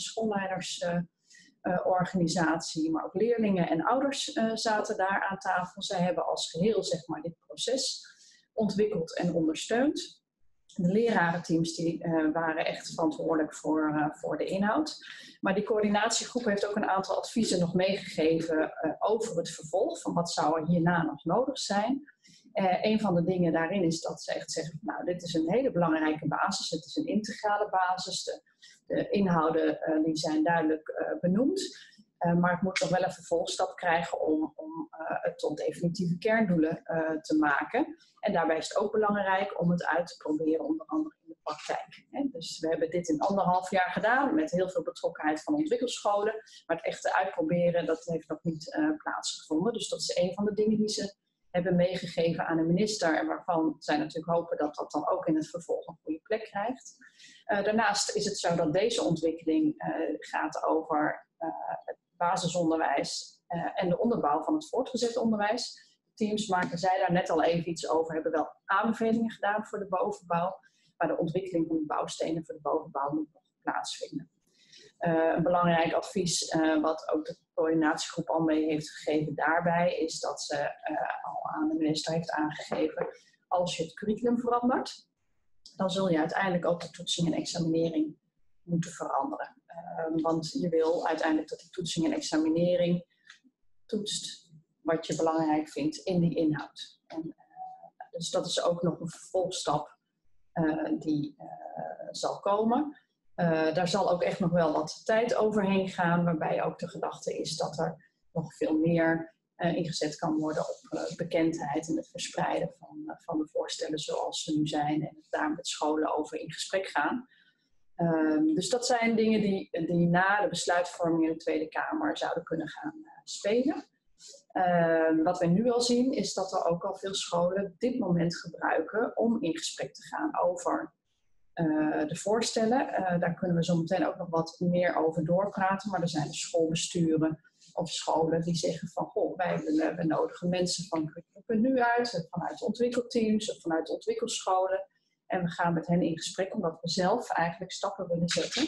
Speaker 1: schoolleidersorganisatie, maar ook leerlingen en ouders zaten daar aan tafel. Zij hebben als geheel zeg maar, dit proces ontwikkeld en ondersteund. De lerarenteams die, waren echt verantwoordelijk voor de inhoud. Maar die coördinatiegroep heeft ook een aantal adviezen nog meegegeven over het vervolg. Van wat zou er hierna nog nodig zijn. Een van de dingen daarin is dat ze echt zeggen, nou dit is een hele belangrijke basis. Het is een integrale basis. De inhouden die zijn duidelijk benoemd. Maar het moet nog wel een vervolgstap krijgen om het tot definitieve kerndoelen te maken. En daarbij is het ook belangrijk om het uit te proberen, onder andere in de praktijk. Dus we hebben dit in 1,5 jaar gedaan met heel veel betrokkenheid van ontwikkelscholen. Maar het echte uitproberen, dat heeft nog niet plaatsgevonden. Dus dat is een van de dingen die ze hebben meegegeven aan de minister. En waarvan zij natuurlijk hopen dat dat dan ook in het vervolg een goede plek krijgt. Daarnaast is het zo dat deze ontwikkeling gaat over het basisonderwijs en de onderbouw van het voortgezet onderwijs. Teams maken zij daar net al even iets over, hebben wel aanbevelingen gedaan voor de bovenbouw, maar de ontwikkeling van de bouwstenen voor de bovenbouw moet nog plaatsvinden. Een belangrijk advies wat ook de coördinatiegroep al mee heeft gegeven daarbij is dat ze al aan de minister heeft aangegeven, als je het curriculum verandert, dan zul je uiteindelijk ook de toetsing en examinering moeten veranderen. Want je wil uiteindelijk dat die toetsing en examinering toetst wat je belangrijk vindt in die inhoud. Dus dat is ook nog een vervolgstap die zal komen. Daar zal ook echt nog wel wat tijd overheen gaan, waarbij ook de gedachte is dat er nog veel meer ingezet kan worden op bekendheid en het verspreiden van de voorstellen zoals ze nu zijn en het daar met scholen over in gesprek gaan. Dus dat zijn dingen die na de besluitvorming in de Tweede Kamer zouden kunnen gaan spelen. Wat wij nu al zien is dat er ook al veel scholen dit moment gebruiken om in gesprek te gaan over de voorstellen. Daar kunnen we zo meteen ook nog wat meer over doorpraten, maar er zijn de schoolbesturen of scholen die zeggen van, goh, we nodigen mensen van Curriculum.nu uit, vanuit ontwikkelteams of vanuit ontwikkelscholen. En we gaan met hen in gesprek omdat we zelf eigenlijk stappen willen zetten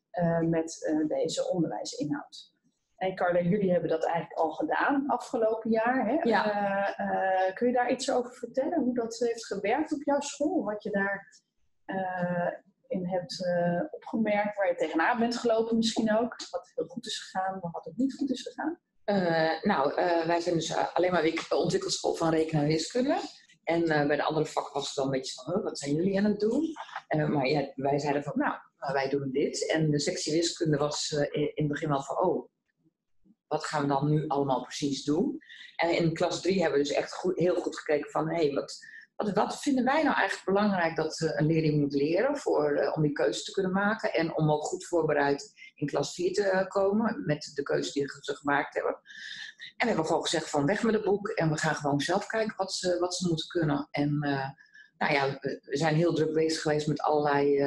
Speaker 1: met deze onderwijsinhoud. En Carla, jullie hebben dat eigenlijk al gedaan afgelopen jaar. Hè?
Speaker 3: Ja.
Speaker 1: Kun je daar iets over vertellen? Hoe dat heeft gewerkt op jouw school? Wat je daar in hebt opgemerkt, waar je tegenaan bent gelopen misschien ook? Wat heel goed is gegaan, maar wat ook niet goed is gegaan?
Speaker 3: Wij zijn dus alleen maar ontwikkelschool van rekenen en wiskunde. En bij de andere vakken was het dan een beetje van, wat zijn jullie aan het doen? Maar ja, wij zeiden van, wij doen dit. En de sectie wiskunde was in het begin wel van, wat gaan we dan nu allemaal precies doen? En in klas 3 hebben we dus echt heel goed gekeken van, wat vinden wij nou eigenlijk belangrijk dat een leerling moet leren om die keuze te kunnen maken en om ook goed voorbereid in klas 4 te komen met de keuze die ze gemaakt hebben. En we hebben gewoon gezegd van weg met het boek en we gaan gewoon zelf kijken wat ze moeten kunnen. En we zijn heel druk bezig geweest met allerlei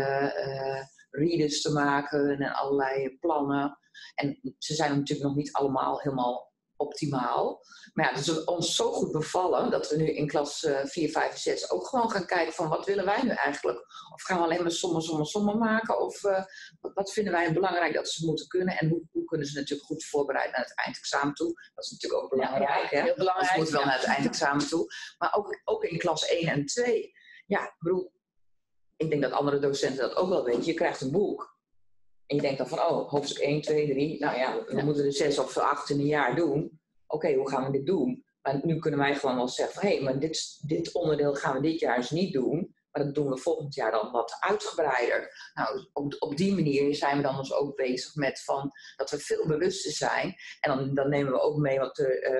Speaker 3: readers te maken en allerlei plannen. En ze zijn natuurlijk nog niet allemaal helemaal optimaal. Maar ja, het is ons zo goed bevallen dat we nu in klas 4, 5 en 6 ook gewoon gaan kijken van wat willen wij nu eigenlijk? Of gaan we alleen maar sommen maken? Of wat vinden wij belangrijk dat ze moeten kunnen? En hoe kunnen ze natuurlijk goed voorbereiden naar het eindexamen toe? Dat is natuurlijk ook belangrijk.
Speaker 1: Ja, heel belangrijk.
Speaker 3: Ze moeten wel naar het eindexamen toe. Maar ook in klas 1 en 2. Ja, ik bedoel, ik denk dat andere docenten dat ook wel weten. Je krijgt een boek. En je denkt dan van, hoofdstuk 1, 2, 3. We moeten er 6 of 8 in een jaar doen. Oké, hoe gaan we dit doen? Maar nu kunnen wij gewoon wel zeggen van, maar dit onderdeel gaan we dit jaar dus niet doen. Maar dat doen we volgend jaar dan wat uitgebreider. Nou, op die manier zijn we dan dus ook bezig met dat we veel bewuster zijn. En dan nemen we ook mee wat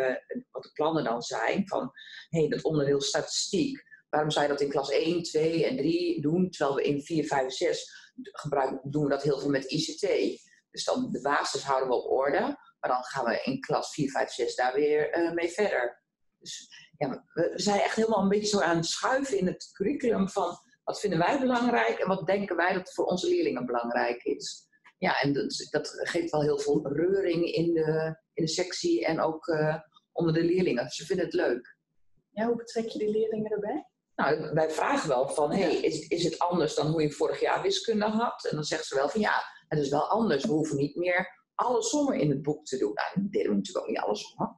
Speaker 3: de plannen dan zijn. Van, dat onderdeel statistiek. Waarom zou je dat in klas 1, 2 en 3 doen? Terwijl we in 4, 5 en 6 doen we dat heel veel met ICT. Dus dan de basis houden we op orde. Maar dan gaan we in klas 4, 5, 6 daar weer mee verder. Dus ja, we zijn echt helemaal een beetje zo aan het schuiven in het curriculum van wat vinden wij belangrijk en wat denken wij dat voor onze leerlingen belangrijk is. Ja, en dat geeft wel heel veel reuring in de sectie en ook onder de leerlingen. Ze vinden het leuk.
Speaker 1: Ja, hoe betrek je die leerlingen erbij?
Speaker 3: Nou, wij vragen wel van, is het anders dan hoe je vorig jaar wiskunde had? En dan zegt ze wel van, ja, het is wel anders. We hoeven niet meer alle sommen in het boek te doen. Nou, dat deden we natuurlijk ook niet alle sommen.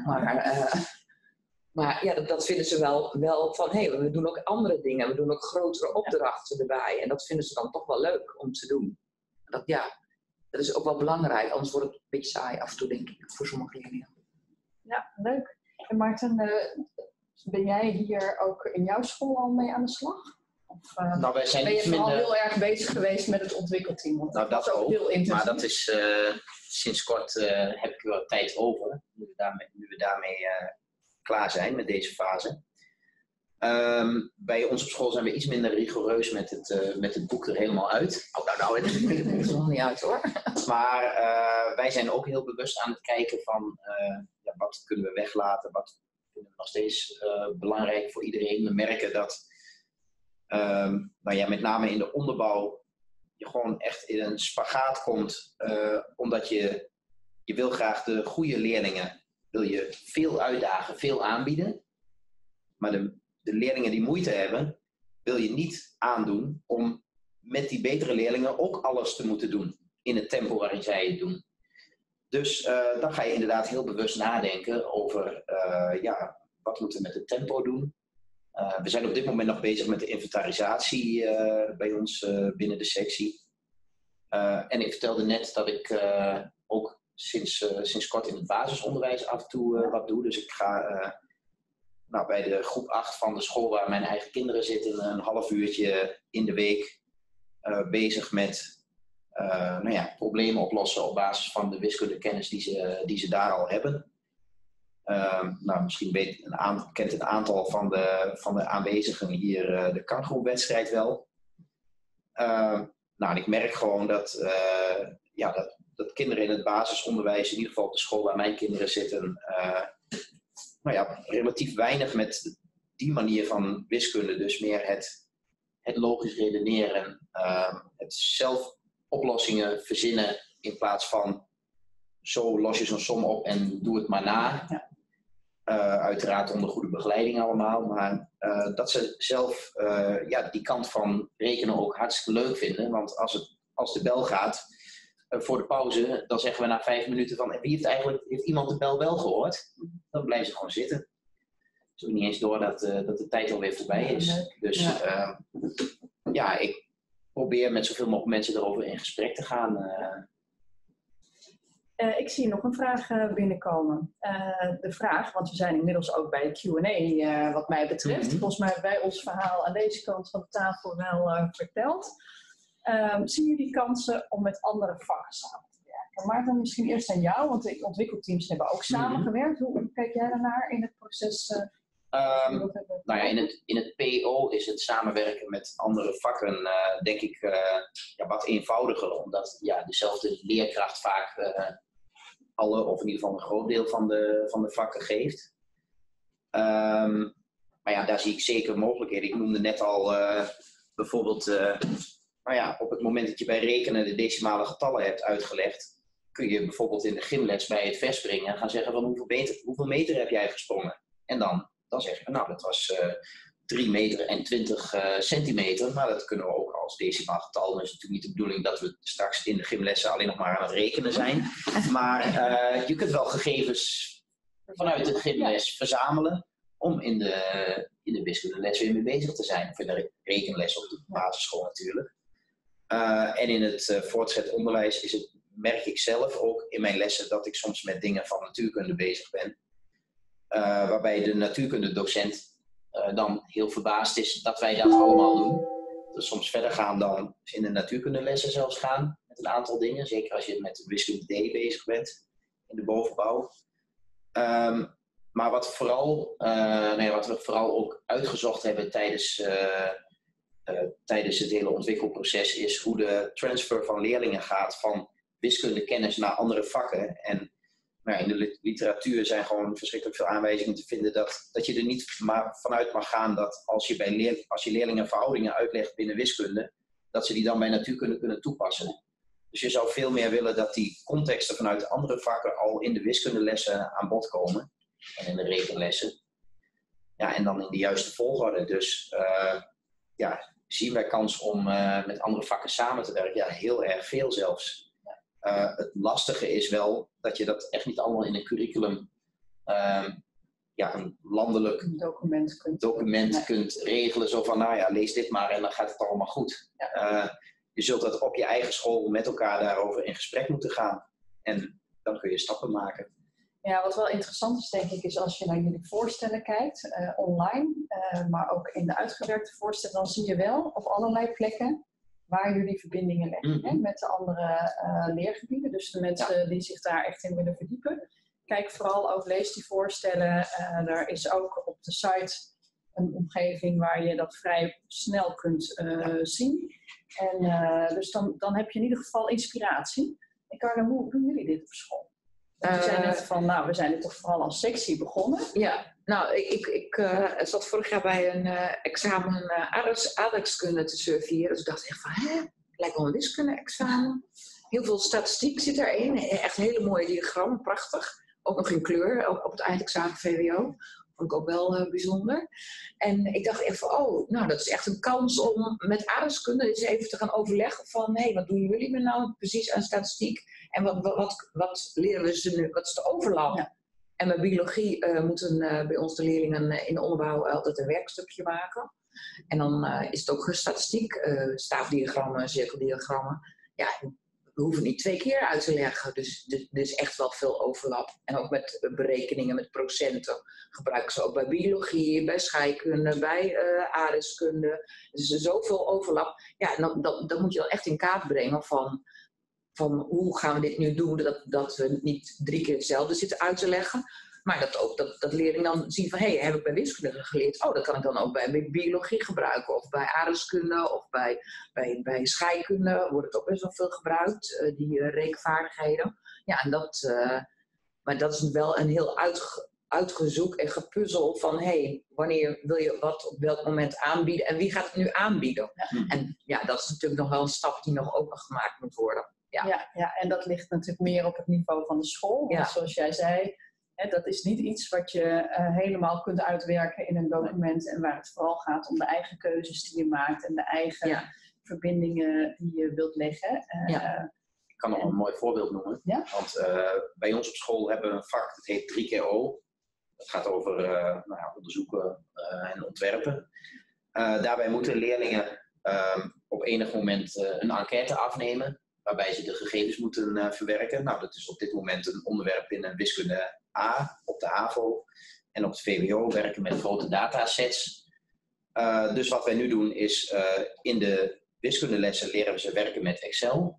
Speaker 3: Maar ja, dat vinden ze wel van, we doen ook andere dingen. We doen ook grotere opdrachten erbij. En dat vinden ze dan toch wel leuk om te doen. Dat is ook wel belangrijk. Anders wordt het een beetje saai af en toe, denk ik, voor sommige leerlingen.
Speaker 1: Ja, leuk. En Maarten, ben jij hier ook in jouw school al mee aan de slag? Of Of
Speaker 2: wij zijn
Speaker 1: ben je
Speaker 2: iets
Speaker 1: vooral
Speaker 2: minder...
Speaker 1: heel erg bezig geweest met het ontwikkelteam? Want
Speaker 2: Nou, dat
Speaker 1: was
Speaker 2: ook.
Speaker 1: heel intensief.
Speaker 2: Maar dat is sinds kort heb ik wel tijd over. Nu we daarmee klaar zijn met deze fase. Bij ons op school zijn we iets minder rigoureus met het boek er helemaal uit. Nou, het
Speaker 3: is nog niet uit hoor.
Speaker 2: Maar wij zijn ook heel bewust aan het kijken van wat kunnen we weglaten, wat vinden we nog steeds belangrijk voor iedereen. We merken dat met name in de onderbouw je gewoon echt in een spagaat komt, omdat je wil graag de goede leerlingen, wil je veel uitdagen, veel aanbieden, maar de leerlingen die moeite hebben, wil je niet aandoen om met die betere leerlingen ook alles te moeten doen in het tempo waarin zij het doen. Dus dan ga je inderdaad heel bewust nadenken over wat moeten we met het tempo doen. We zijn op dit moment nog bezig met de inventarisatie bij ons binnen de sectie. En ik vertelde net dat ik ook sinds kort in het basisonderwijs af en toe wat doe. Dus ik ga bij de groep 8 van de school waar mijn eigen kinderen zitten een half uurtje in de week bezig met problemen oplossen op basis van de wiskundekennis die ze daar al hebben. Misschien kent een aantal van de aanwezigen hier de kangoeroewedstrijd wel. En ik merk gewoon dat kinderen in het basisonderwijs, in ieder geval op de school waar mijn kinderen zitten, relatief weinig met die manier van wiskunde, dus meer het logisch redeneren, het zelf oplossingen verzinnen in plaats van zo los je zo'n som op en doe het maar na.
Speaker 1: Ja.
Speaker 2: Uiteraard onder goede begeleiding allemaal, maar dat ze zelf die kant van rekenen ook hartstikke leuk vinden, want als de bel gaat voor de pauze, dan zeggen we na 5 minuten van heeft iemand de bel wel gehoord? Dan blijven ze gewoon zitten. Ze hebben niet eens door dat de tijd alweer voorbij is. Dus ik probeer met zoveel mogelijk mensen erover in gesprek te gaan.
Speaker 1: Ik zie nog een vraag binnenkomen. De vraag, want we zijn inmiddels ook bij Q&A wat mij betreft.
Speaker 2: Mm-hmm.
Speaker 1: Volgens mij hebben wij ons verhaal aan deze kant van de tafel wel verteld. Zien jullie kansen om met andere vakken samen te werken? Maarten, misschien eerst aan jou, want de ontwikkelteams hebben ook samengewerkt. Hoe kijk jij daarnaar in het proces?
Speaker 2: In het PO is het samenwerken met andere vakken denk ik wat eenvoudiger, omdat dezelfde leerkracht vaak alle, of in ieder geval een groot deel van de vakken geeft. Daar zie ik zeker mogelijkheden. Ik noemde net al bijvoorbeeld, op het moment dat je bij rekenen de decimale getallen hebt uitgelegd, kun je bijvoorbeeld in de gymles bij het verspringen gaan zeggen van hoeveel meter heb jij gesprongen? En dan zeg je, dat was 3 meter en 20 centimeter. Maar dat kunnen we ook als decimaal getal. Dan is het natuurlijk niet de bedoeling dat we straks in de gymlessen alleen nog maar aan het rekenen zijn. Maar je kunt wel gegevens vanuit de gymles verzamelen om in de wiskundeles weer mee bezig te zijn. Of in de rekenles op de basisschool natuurlijk. En in het voortgezet onderwijs merk ik zelf ook in mijn lessen dat ik soms met dingen van natuurkunde bezig ben. Waarbij de natuurkundedocent dan heel verbaasd is dat wij dat allemaal doen. Dus soms verder gaan dan in de natuurkundelessen zelfs gaan met een aantal dingen. Zeker als je met wiskunde D bezig bent in de bovenbouw. Maar wat we vooral ook uitgezocht hebben tijdens het hele ontwikkelproces is hoe de transfer van leerlingen gaat van wiskundekennis naar andere vakken. En in de literatuur zijn gewoon verschrikkelijk veel aanwijzingen te vinden dat je er niet maar vanuit mag gaan dat als je leerlingen verhoudingen uitlegt binnen wiskunde, dat ze die dan bij natuurkunde kunnen toepassen. Dus je zou veel meer willen dat die contexten vanuit andere vakken al in de wiskundelessen aan bod komen. En in de rekenlessen. Ja, en dan in de juiste volgorde. Dus zien wij kans om met andere vakken samen te werken? Ja, heel erg veel zelfs. Het lastige is wel dat je dat echt niet allemaal in een curriculum, een landelijk document kunt regelen. Zo van, lees dit maar en dan gaat het allemaal goed. Je zult dat op je eigen school met elkaar daarover in gesprek moeten gaan. En dan kun je stappen maken.
Speaker 1: Ja, wat wel interessant is, denk ik, is als je naar jullie voorstellen kijkt, online, maar ook in de uitgewerkte voorstellen, dan zie je wel op allerlei plekken waar jullie verbindingen leggen hè, met de andere leergebieden. Dus de mensen die zich daar echt in willen verdiepen. Kijk vooral ook, lees die voorstellen. Er is ook op de site een omgeving waar je dat vrij snel kunt zien. En dus dan heb je in ieder geval inspiratie. En Carla, hoe doen jullie dit op school? Want je zei net van, nou, we zijn er toch vooral als sectie begonnen.
Speaker 3: Ja, nou, ik zat vorig jaar bij een examen aardrijkskunde te surveilleren. Dus ik dacht echt van, lijkt wel een wiskunde-examen. Heel veel statistiek zit erin. Echt hele mooie diagrammen, prachtig. Ook nog in kleur, ook op het eindexamen VWO. Vond ik ook wel bijzonder. En ik dacht echt van, nou, dat is echt een kans om met aardrijkskunde eens even te gaan overleggen van, wat doen jullie nou precies aan statistiek? En wat leren we ze nu? Wat is de overlap? Ja. En bij biologie moeten bij ons de leerlingen in de onderbouw altijd een werkstukje maken. En dan is het ook statistiek, staafdiagrammen, cirkeldiagrammen. Ja, we hoeven niet 2 keer uit te leggen. Dus er is echt wel veel overlap. En ook met berekeningen, met procenten gebruiken ze ook bij biologie, bij scheikunde, bij aardrijkskunde. Dus er is zoveel overlap. Ja, en dat moet je dan echt in kaart brengen van hoe gaan we dit nu doen, dat we niet 3 keer hetzelfde zitten uit te leggen. Maar dat leerlingen dan zien van, heb ik bij wiskunde geleerd? Dat kan ik dan ook bij biologie gebruiken. Of bij aardrijkskunde of bij scheikunde wordt het ook best wel veel gebruikt, die rekenvaardigheden. Ja, en maar dat is wel een heel uitgezoek en gepuzzel van, wanneer wil je wat op welk moment aanbieden en wie gaat het nu aanbieden? Ja. En ja, dat is natuurlijk nog wel een stap die ook nog gemaakt moet worden.
Speaker 1: Ja, en dat ligt natuurlijk meer op het niveau van de school. Want zoals jij zei, dat is niet iets wat je helemaal kunt uitwerken in een document. En waar het vooral gaat om de eigen keuzes die je maakt en de eigen verbindingen die je wilt leggen.
Speaker 2: Ik kan nog een mooi voorbeeld noemen. Ja? Want bij ons op school hebben we een vak, dat heet 3 keer O. Dat gaat over onderzoeken en ontwerpen. Daarbij moeten leerlingen op enig moment een enquête afnemen, waarbij ze de gegevens moeten verwerken. Nou, dat is op dit moment een onderwerp in een wiskunde A op de AVO. En op het VWO werken met grote datasets. Dus wat wij nu doen is, in de wiskundelessen leren we ze werken met Excel.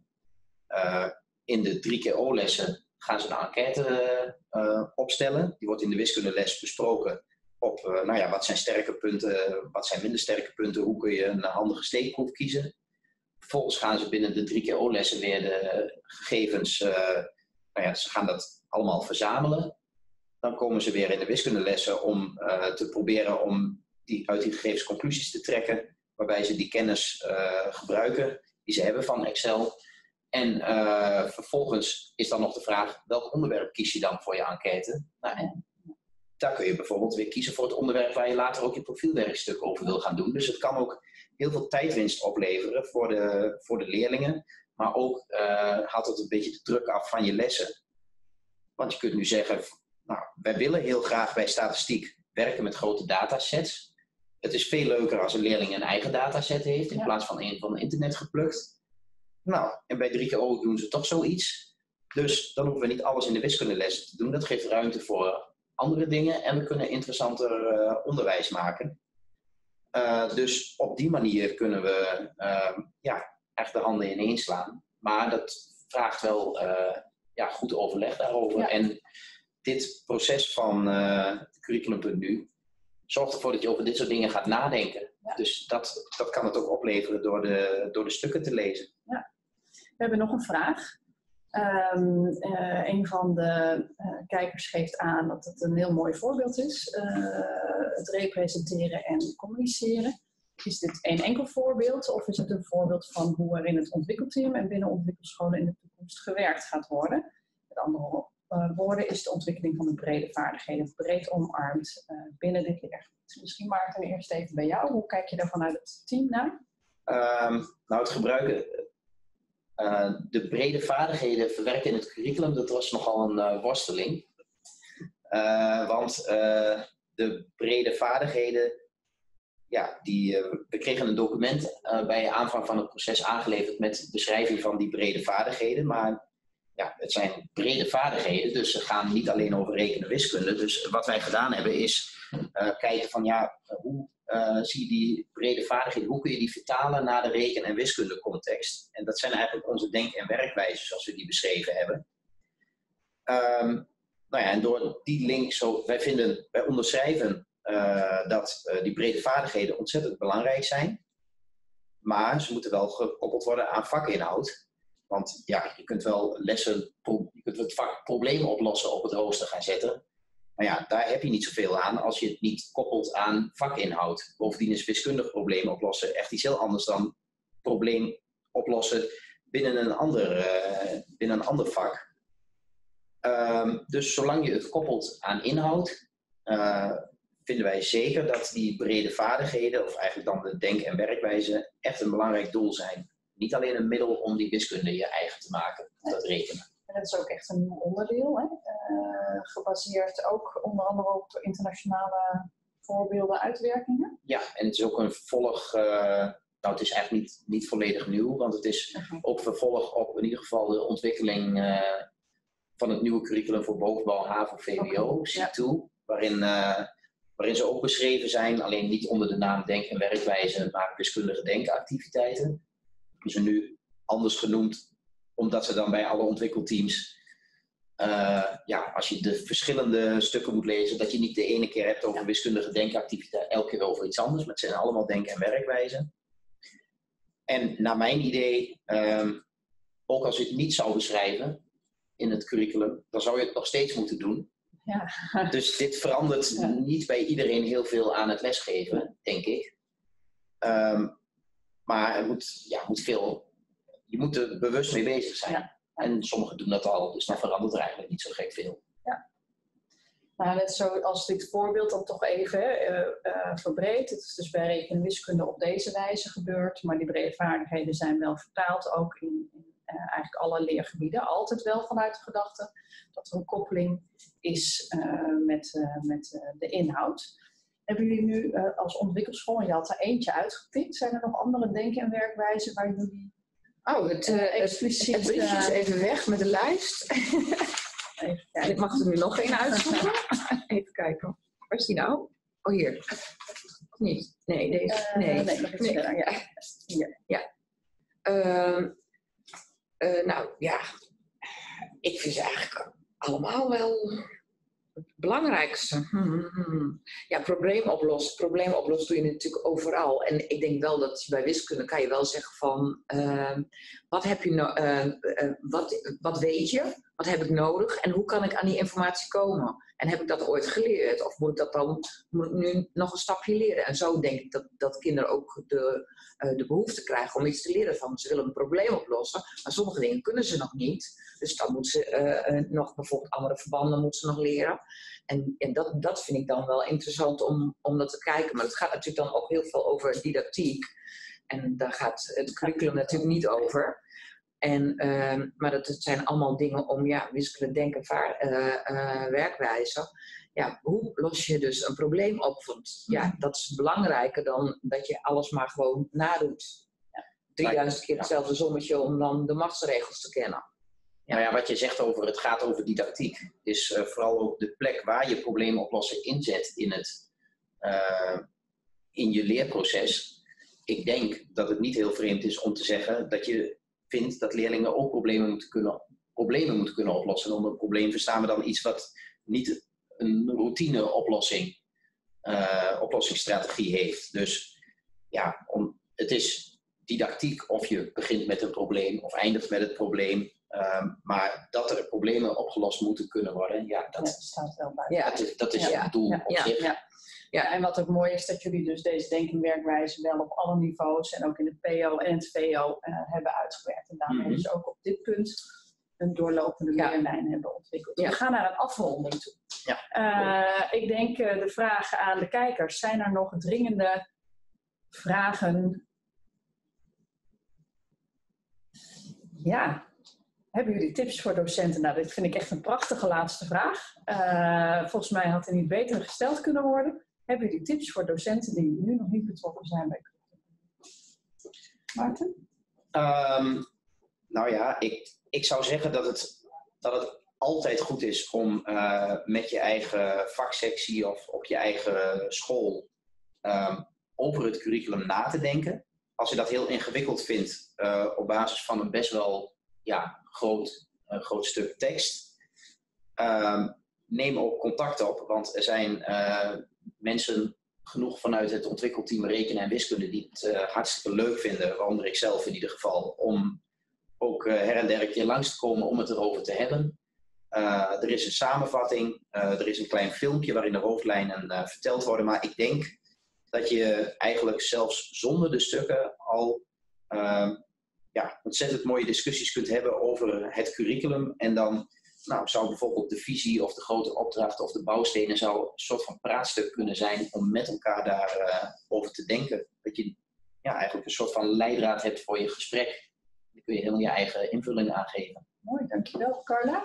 Speaker 2: In de 3 keer O-lessen gaan ze een enquête opstellen. Die wordt in de wiskundeles besproken op wat zijn sterke punten, wat zijn minder sterke punten, hoe kun je een handige steekproef kiezen. Vervolgens gaan ze binnen de 3 keer O-lessen weer de gegevens, ze gaan dat allemaal verzamelen. Dan komen ze weer in de wiskundelessen om te proberen om uit die gegevens conclusies te trekken, waarbij ze die kennis gebruiken die ze hebben van Excel. En vervolgens is dan nog de vraag, welk onderwerp kies je dan voor je enquête? Nou, en daar kun je bijvoorbeeld weer kiezen voor het onderwerp waar je later ook je profielwerkstuk over wil gaan doen. Dus het kan ook heel veel tijdwinst opleveren voor de leerlingen. Maar ook haalt het een beetje de druk af van je lessen. Want je kunt nu zeggen, wij willen heel graag bij statistiek werken met grote datasets. Het is veel leuker als een leerling een eigen dataset heeft in plaats van een van internet geplukt. Nou, en bij 3 keer O doen ze toch zoiets. Dus dan hoeven we niet alles in de wiskundelessen te doen. Dat geeft ruimte voor andere dingen en we kunnen interessanter onderwijs maken. Dus op die manier kunnen we echt de handen ineen slaan. Maar dat vraagt wel goed overleg daarover. Ja. En dit proces van curriculum.nu zorgt ervoor dat je over dit soort dingen gaat nadenken. Ja. Dus dat kan het ook opleveren door de stukken te lezen.
Speaker 1: Ja. We hebben nog een vraag. Een van de kijkers geeft aan dat het een heel mooi voorbeeld is. Het representeren en communiceren. Is dit een enkel voorbeeld of is het een voorbeeld van hoe er in het ontwikkelteam en binnen ontwikkelscholen in de toekomst gewerkt gaat worden? Met andere woorden is de ontwikkeling van de brede vaardigheden breed omarmd binnen dit leergebied. Misschien Maarten eerst even bij jou. Hoe kijk je daar vanuit het team naar?
Speaker 2: Het gebruiken... de brede vaardigheden verwerken in het curriculum, dat was nogal een worsteling. Want de brede vaardigheden, we kregen een document bij aanvang van het proces aangeleverd met beschrijving van die brede vaardigheden. Maar het zijn brede vaardigheden, dus ze gaan niet alleen over rekenen wiskunde. Dus wat wij gedaan hebben is kijken van hoe zie je die brede vaardigheden, hoe kun je die vertalen naar de reken- en wiskundecontext? En dat zijn eigenlijk onze denk- en werkwijzen zoals we die beschreven hebben. En door die link, wij onderschrijven dat die brede vaardigheden ontzettend belangrijk zijn. Maar ze moeten wel gekoppeld worden aan vakinhoud. Want je kunt wel je kunt het vak problemen oplossen op het rooster gaan zetten. Maar daar heb je niet zoveel aan als je het niet koppelt aan vakinhoud. Bovendien is wiskundig probleem oplossen echt iets heel anders dan probleem oplossen binnen een ander vak. Dus zolang je het koppelt aan inhoud, vinden wij zeker dat die brede vaardigheden, of eigenlijk dan de denk- en werkwijze, echt een belangrijk doel zijn. Niet alleen een middel om die wiskunde je eigen te maken, dat rekenen.
Speaker 1: En dat is ook echt een nieuw onderdeel, hè? Gebaseerd ook onder andere op internationale voorbeelden, uitwerkingen.
Speaker 2: Ja, en het is ook een vervolg, het is eigenlijk niet volledig nieuw, want het is ook vervolg op in ieder geval de ontwikkeling van het nieuwe curriculum voor bovenbouw, HAVO, VWO, C2, waarin ze ook beschreven zijn, alleen niet onder de naam denk- en werkwijze, maar wiskundige denkactiviteiten. Die zijn nu anders genoemd, omdat ze dan bij alle ontwikkelteams, als je de verschillende stukken moet lezen, dat je niet de ene keer hebt over wiskundige denkactiviteit, elke keer over iets anders, maar het zijn allemaal denk- en werkwijzen. En naar mijn idee, ook als je het niet zou beschrijven in het curriculum, dan zou je het nog steeds moeten doen.
Speaker 1: Ja.
Speaker 2: Dus dit verandert niet bij iedereen heel veel aan het lesgeven, denk ik. Maar je moet er bewust mee bezig zijn. Ja. En sommigen doen dat al, dus dan verandert er eigenlijk niet zo gek veel.
Speaker 1: Ja. Nou, net zoals dit voorbeeld dan toch even verbreed. Het is dus bij rekenen en wiskunde op deze wijze gebeurd. Maar die brede vaardigheden zijn wel vertaald ook in eigenlijk alle leergebieden. Altijd wel vanuit de gedachte dat er een koppeling is met de inhoud. Hebben jullie nu als ontwikkelschool, en je had er eentje uitgepikt, zijn er nog andere denken- en werkwijzen waar jullie expliciet...
Speaker 3: Het briefje is even weg met de lijst.
Speaker 1: Even kijken.
Speaker 3: Ik mag er nu nog één uitzoeken. Even kijken. Waar is die nou? Oh, hier. Of niet? Nee, deze. Nee,
Speaker 1: nog iets verder, ja. Hier.
Speaker 3: Ja. Ik vind ze eigenlijk allemaal wel het belangrijkste. Ja, probleem oplossen doe je natuurlijk overal. En ik denk wel dat bij wiskunde kan je wel zeggen van... wat heb je wat weet je? Wat heb ik nodig? En hoe kan ik aan die informatie komen? En heb ik dat ooit geleerd? Of moet ik nu nog een stapje leren? En zo denk ik dat kinderen ook de behoefte krijgen om iets te leren van. Ze willen een probleem oplossen, maar sommige dingen kunnen ze nog niet. Dus dan moeten ze nog bijvoorbeeld andere verbanden moeten ze nog leren. En dat vind ik dan wel interessant om dat te kijken. Maar het gaat natuurlijk dan ook heel veel over didactiek. En daar gaat het curriculum natuurlijk niet over. Maar het zijn allemaal dingen om wiskunde denken, werkwijze. Ja, hoe los je dus een probleem op? Want dat is belangrijker dan dat je alles maar gewoon nadoet. 3000 keer hetzelfde sommetje om dan de machtsregels te kennen.
Speaker 2: Ja. Nou wat je zegt over het gaat over didactiek, is vooral ook de plek waar je probleemoplossen inzet in je leerproces. Ik denk dat het niet heel vreemd is om te zeggen dat je vindt dat leerlingen ook problemen moeten kunnen oplossen. En onder een probleem verstaan we dan iets wat niet een routine oplossingsstrategie heeft. Dus het is didactiek of je begint met een probleem of eindigt met het probleem. Maar dat er problemen opgelost moeten kunnen worden, dat
Speaker 1: staat wel bij.
Speaker 2: Dat is het doel op zich.
Speaker 1: Ja, en wat ook mooi is dat jullie dus deze denk- en werkwijze wel op alle niveaus en ook in het PO en het VO hebben uitgewerkt. En daarmee dus ook op dit punt een doorlopende leerlijn hebben ontwikkeld. We gaan naar een afronding toe.
Speaker 2: Ja.
Speaker 1: Ik denk de vragen aan de kijkers. Zijn er nog dringende vragen? Ja. Hebben jullie tips voor docenten? Nou, dit vind ik echt een prachtige laatste vraag. Volgens mij had die niet beter gesteld kunnen worden. Hebben jullie tips voor docenten die nu nog niet betrokken zijn bij Maarten?
Speaker 2: Ik zou zeggen dat het dat het altijd goed is om met je eigen vaksectie of op je eigen school over het curriculum na te denken. Als je dat heel ingewikkeld vindt op basis van een best wel groot stuk tekst, neem ook contact op, want er zijn mensen genoeg vanuit het ontwikkelteam rekenen en wiskunde die het hartstikke leuk vinden, waaronder ik zelf in ieder geval, om ook her en der een keer langs te komen om het erover te hebben. Er is een samenvatting, er is een klein filmpje waarin de hoofdlijnen verteld worden, maar ik denk dat je eigenlijk zelfs zonder de stukken al ontzettend mooie discussies kunt hebben over het curriculum. En dan zou bijvoorbeeld de visie of de grote opdracht of de bouwstenen zou een soort van praatstuk kunnen zijn om met elkaar daarover over te denken. Dat je eigenlijk een soort van leidraad hebt voor je gesprek. Dan kun je helemaal je eigen invulling aangeven.
Speaker 1: Mooi, dankjewel. Carla?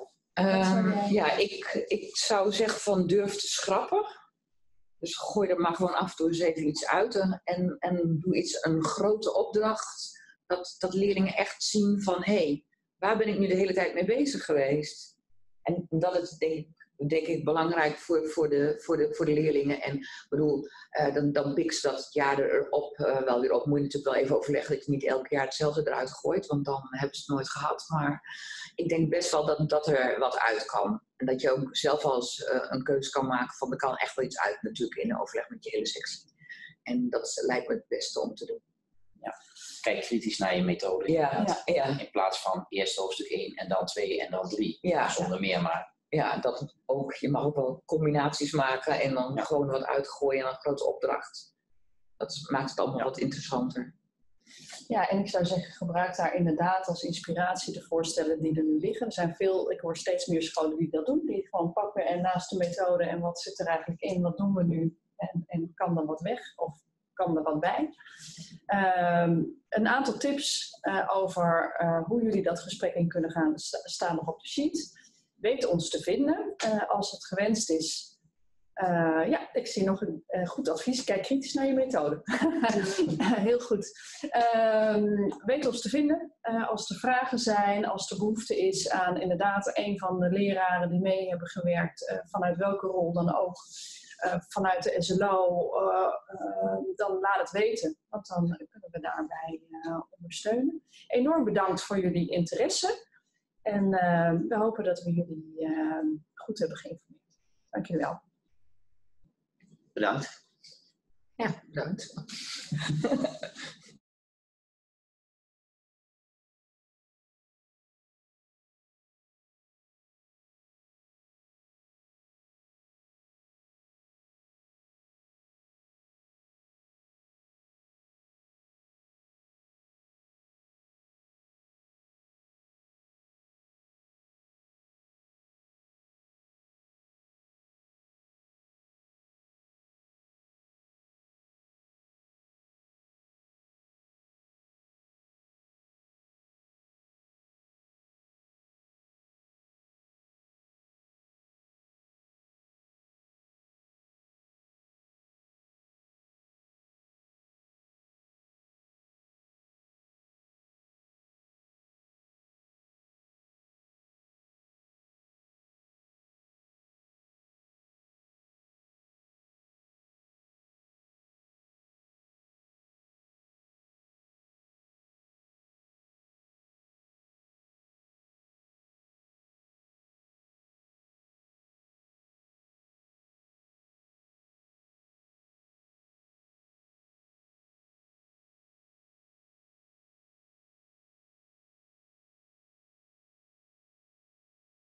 Speaker 3: Ik zou zeggen van durf te schrappen. Dus gooi er maar gewoon af en toe eens even iets uit en doe een grote opdracht. Dat leerlingen echt zien van, waar ben ik nu de hele tijd mee bezig geweest? En dat is denk ik belangrijk voor de leerlingen. En dan pikken ze dat jaar erop wel weer op. Moet je natuurlijk wel even overleggen dat je niet elk jaar hetzelfde eruit gooit. Want dan hebben ze het nooit gehad. Maar ik denk best wel dat er wat uit kan. En dat je ook zelf als een keuze kan maken van er kan echt wel iets uit natuurlijk in overleg met je hele sectie. En dat lijkt me het beste om te doen.
Speaker 2: Ja. Kijk kritisch naar je methode.
Speaker 3: Ja.
Speaker 2: In plaats van eerst hoofdstuk 1 en dan 2 en dan 3. Zonder meer maar.
Speaker 3: Ja, dat ook. Je mag ook wel combinaties maken en dan gewoon wat uitgooien en een grote opdracht. Dat maakt het allemaal wat interessanter.
Speaker 1: Ja, en ik zou zeggen, gebruik daar inderdaad als inspiratie de voorstellen die er nu liggen. Er zijn ik hoor steeds meer scholen die dat doen. Die gewoon pakken en naast de methode en wat zit er eigenlijk in, wat doen we nu en kan er wat weg of kan er wat bij. Een aantal tips over hoe jullie dat gesprek in kunnen gaan staan nog op de sheet. Weet ons te vinden als het gewenst is. Ik zie nog een goed advies. Kijk kritisch naar je methode. Heel goed. Weet ons te vinden als er vragen zijn, als er behoefte is aan inderdaad een van de leraren die mee hebben gewerkt, vanuit welke rol dan ook, vanuit de SLO, dan laat het weten. Want dan kunnen we daarbij ondersteunen. Enorm bedankt voor jullie interesse. En we hopen dat we jullie goed hebben geïnformeerd. Dank jullie wel.
Speaker 2: Bedankt.
Speaker 3: Ja, bedankt.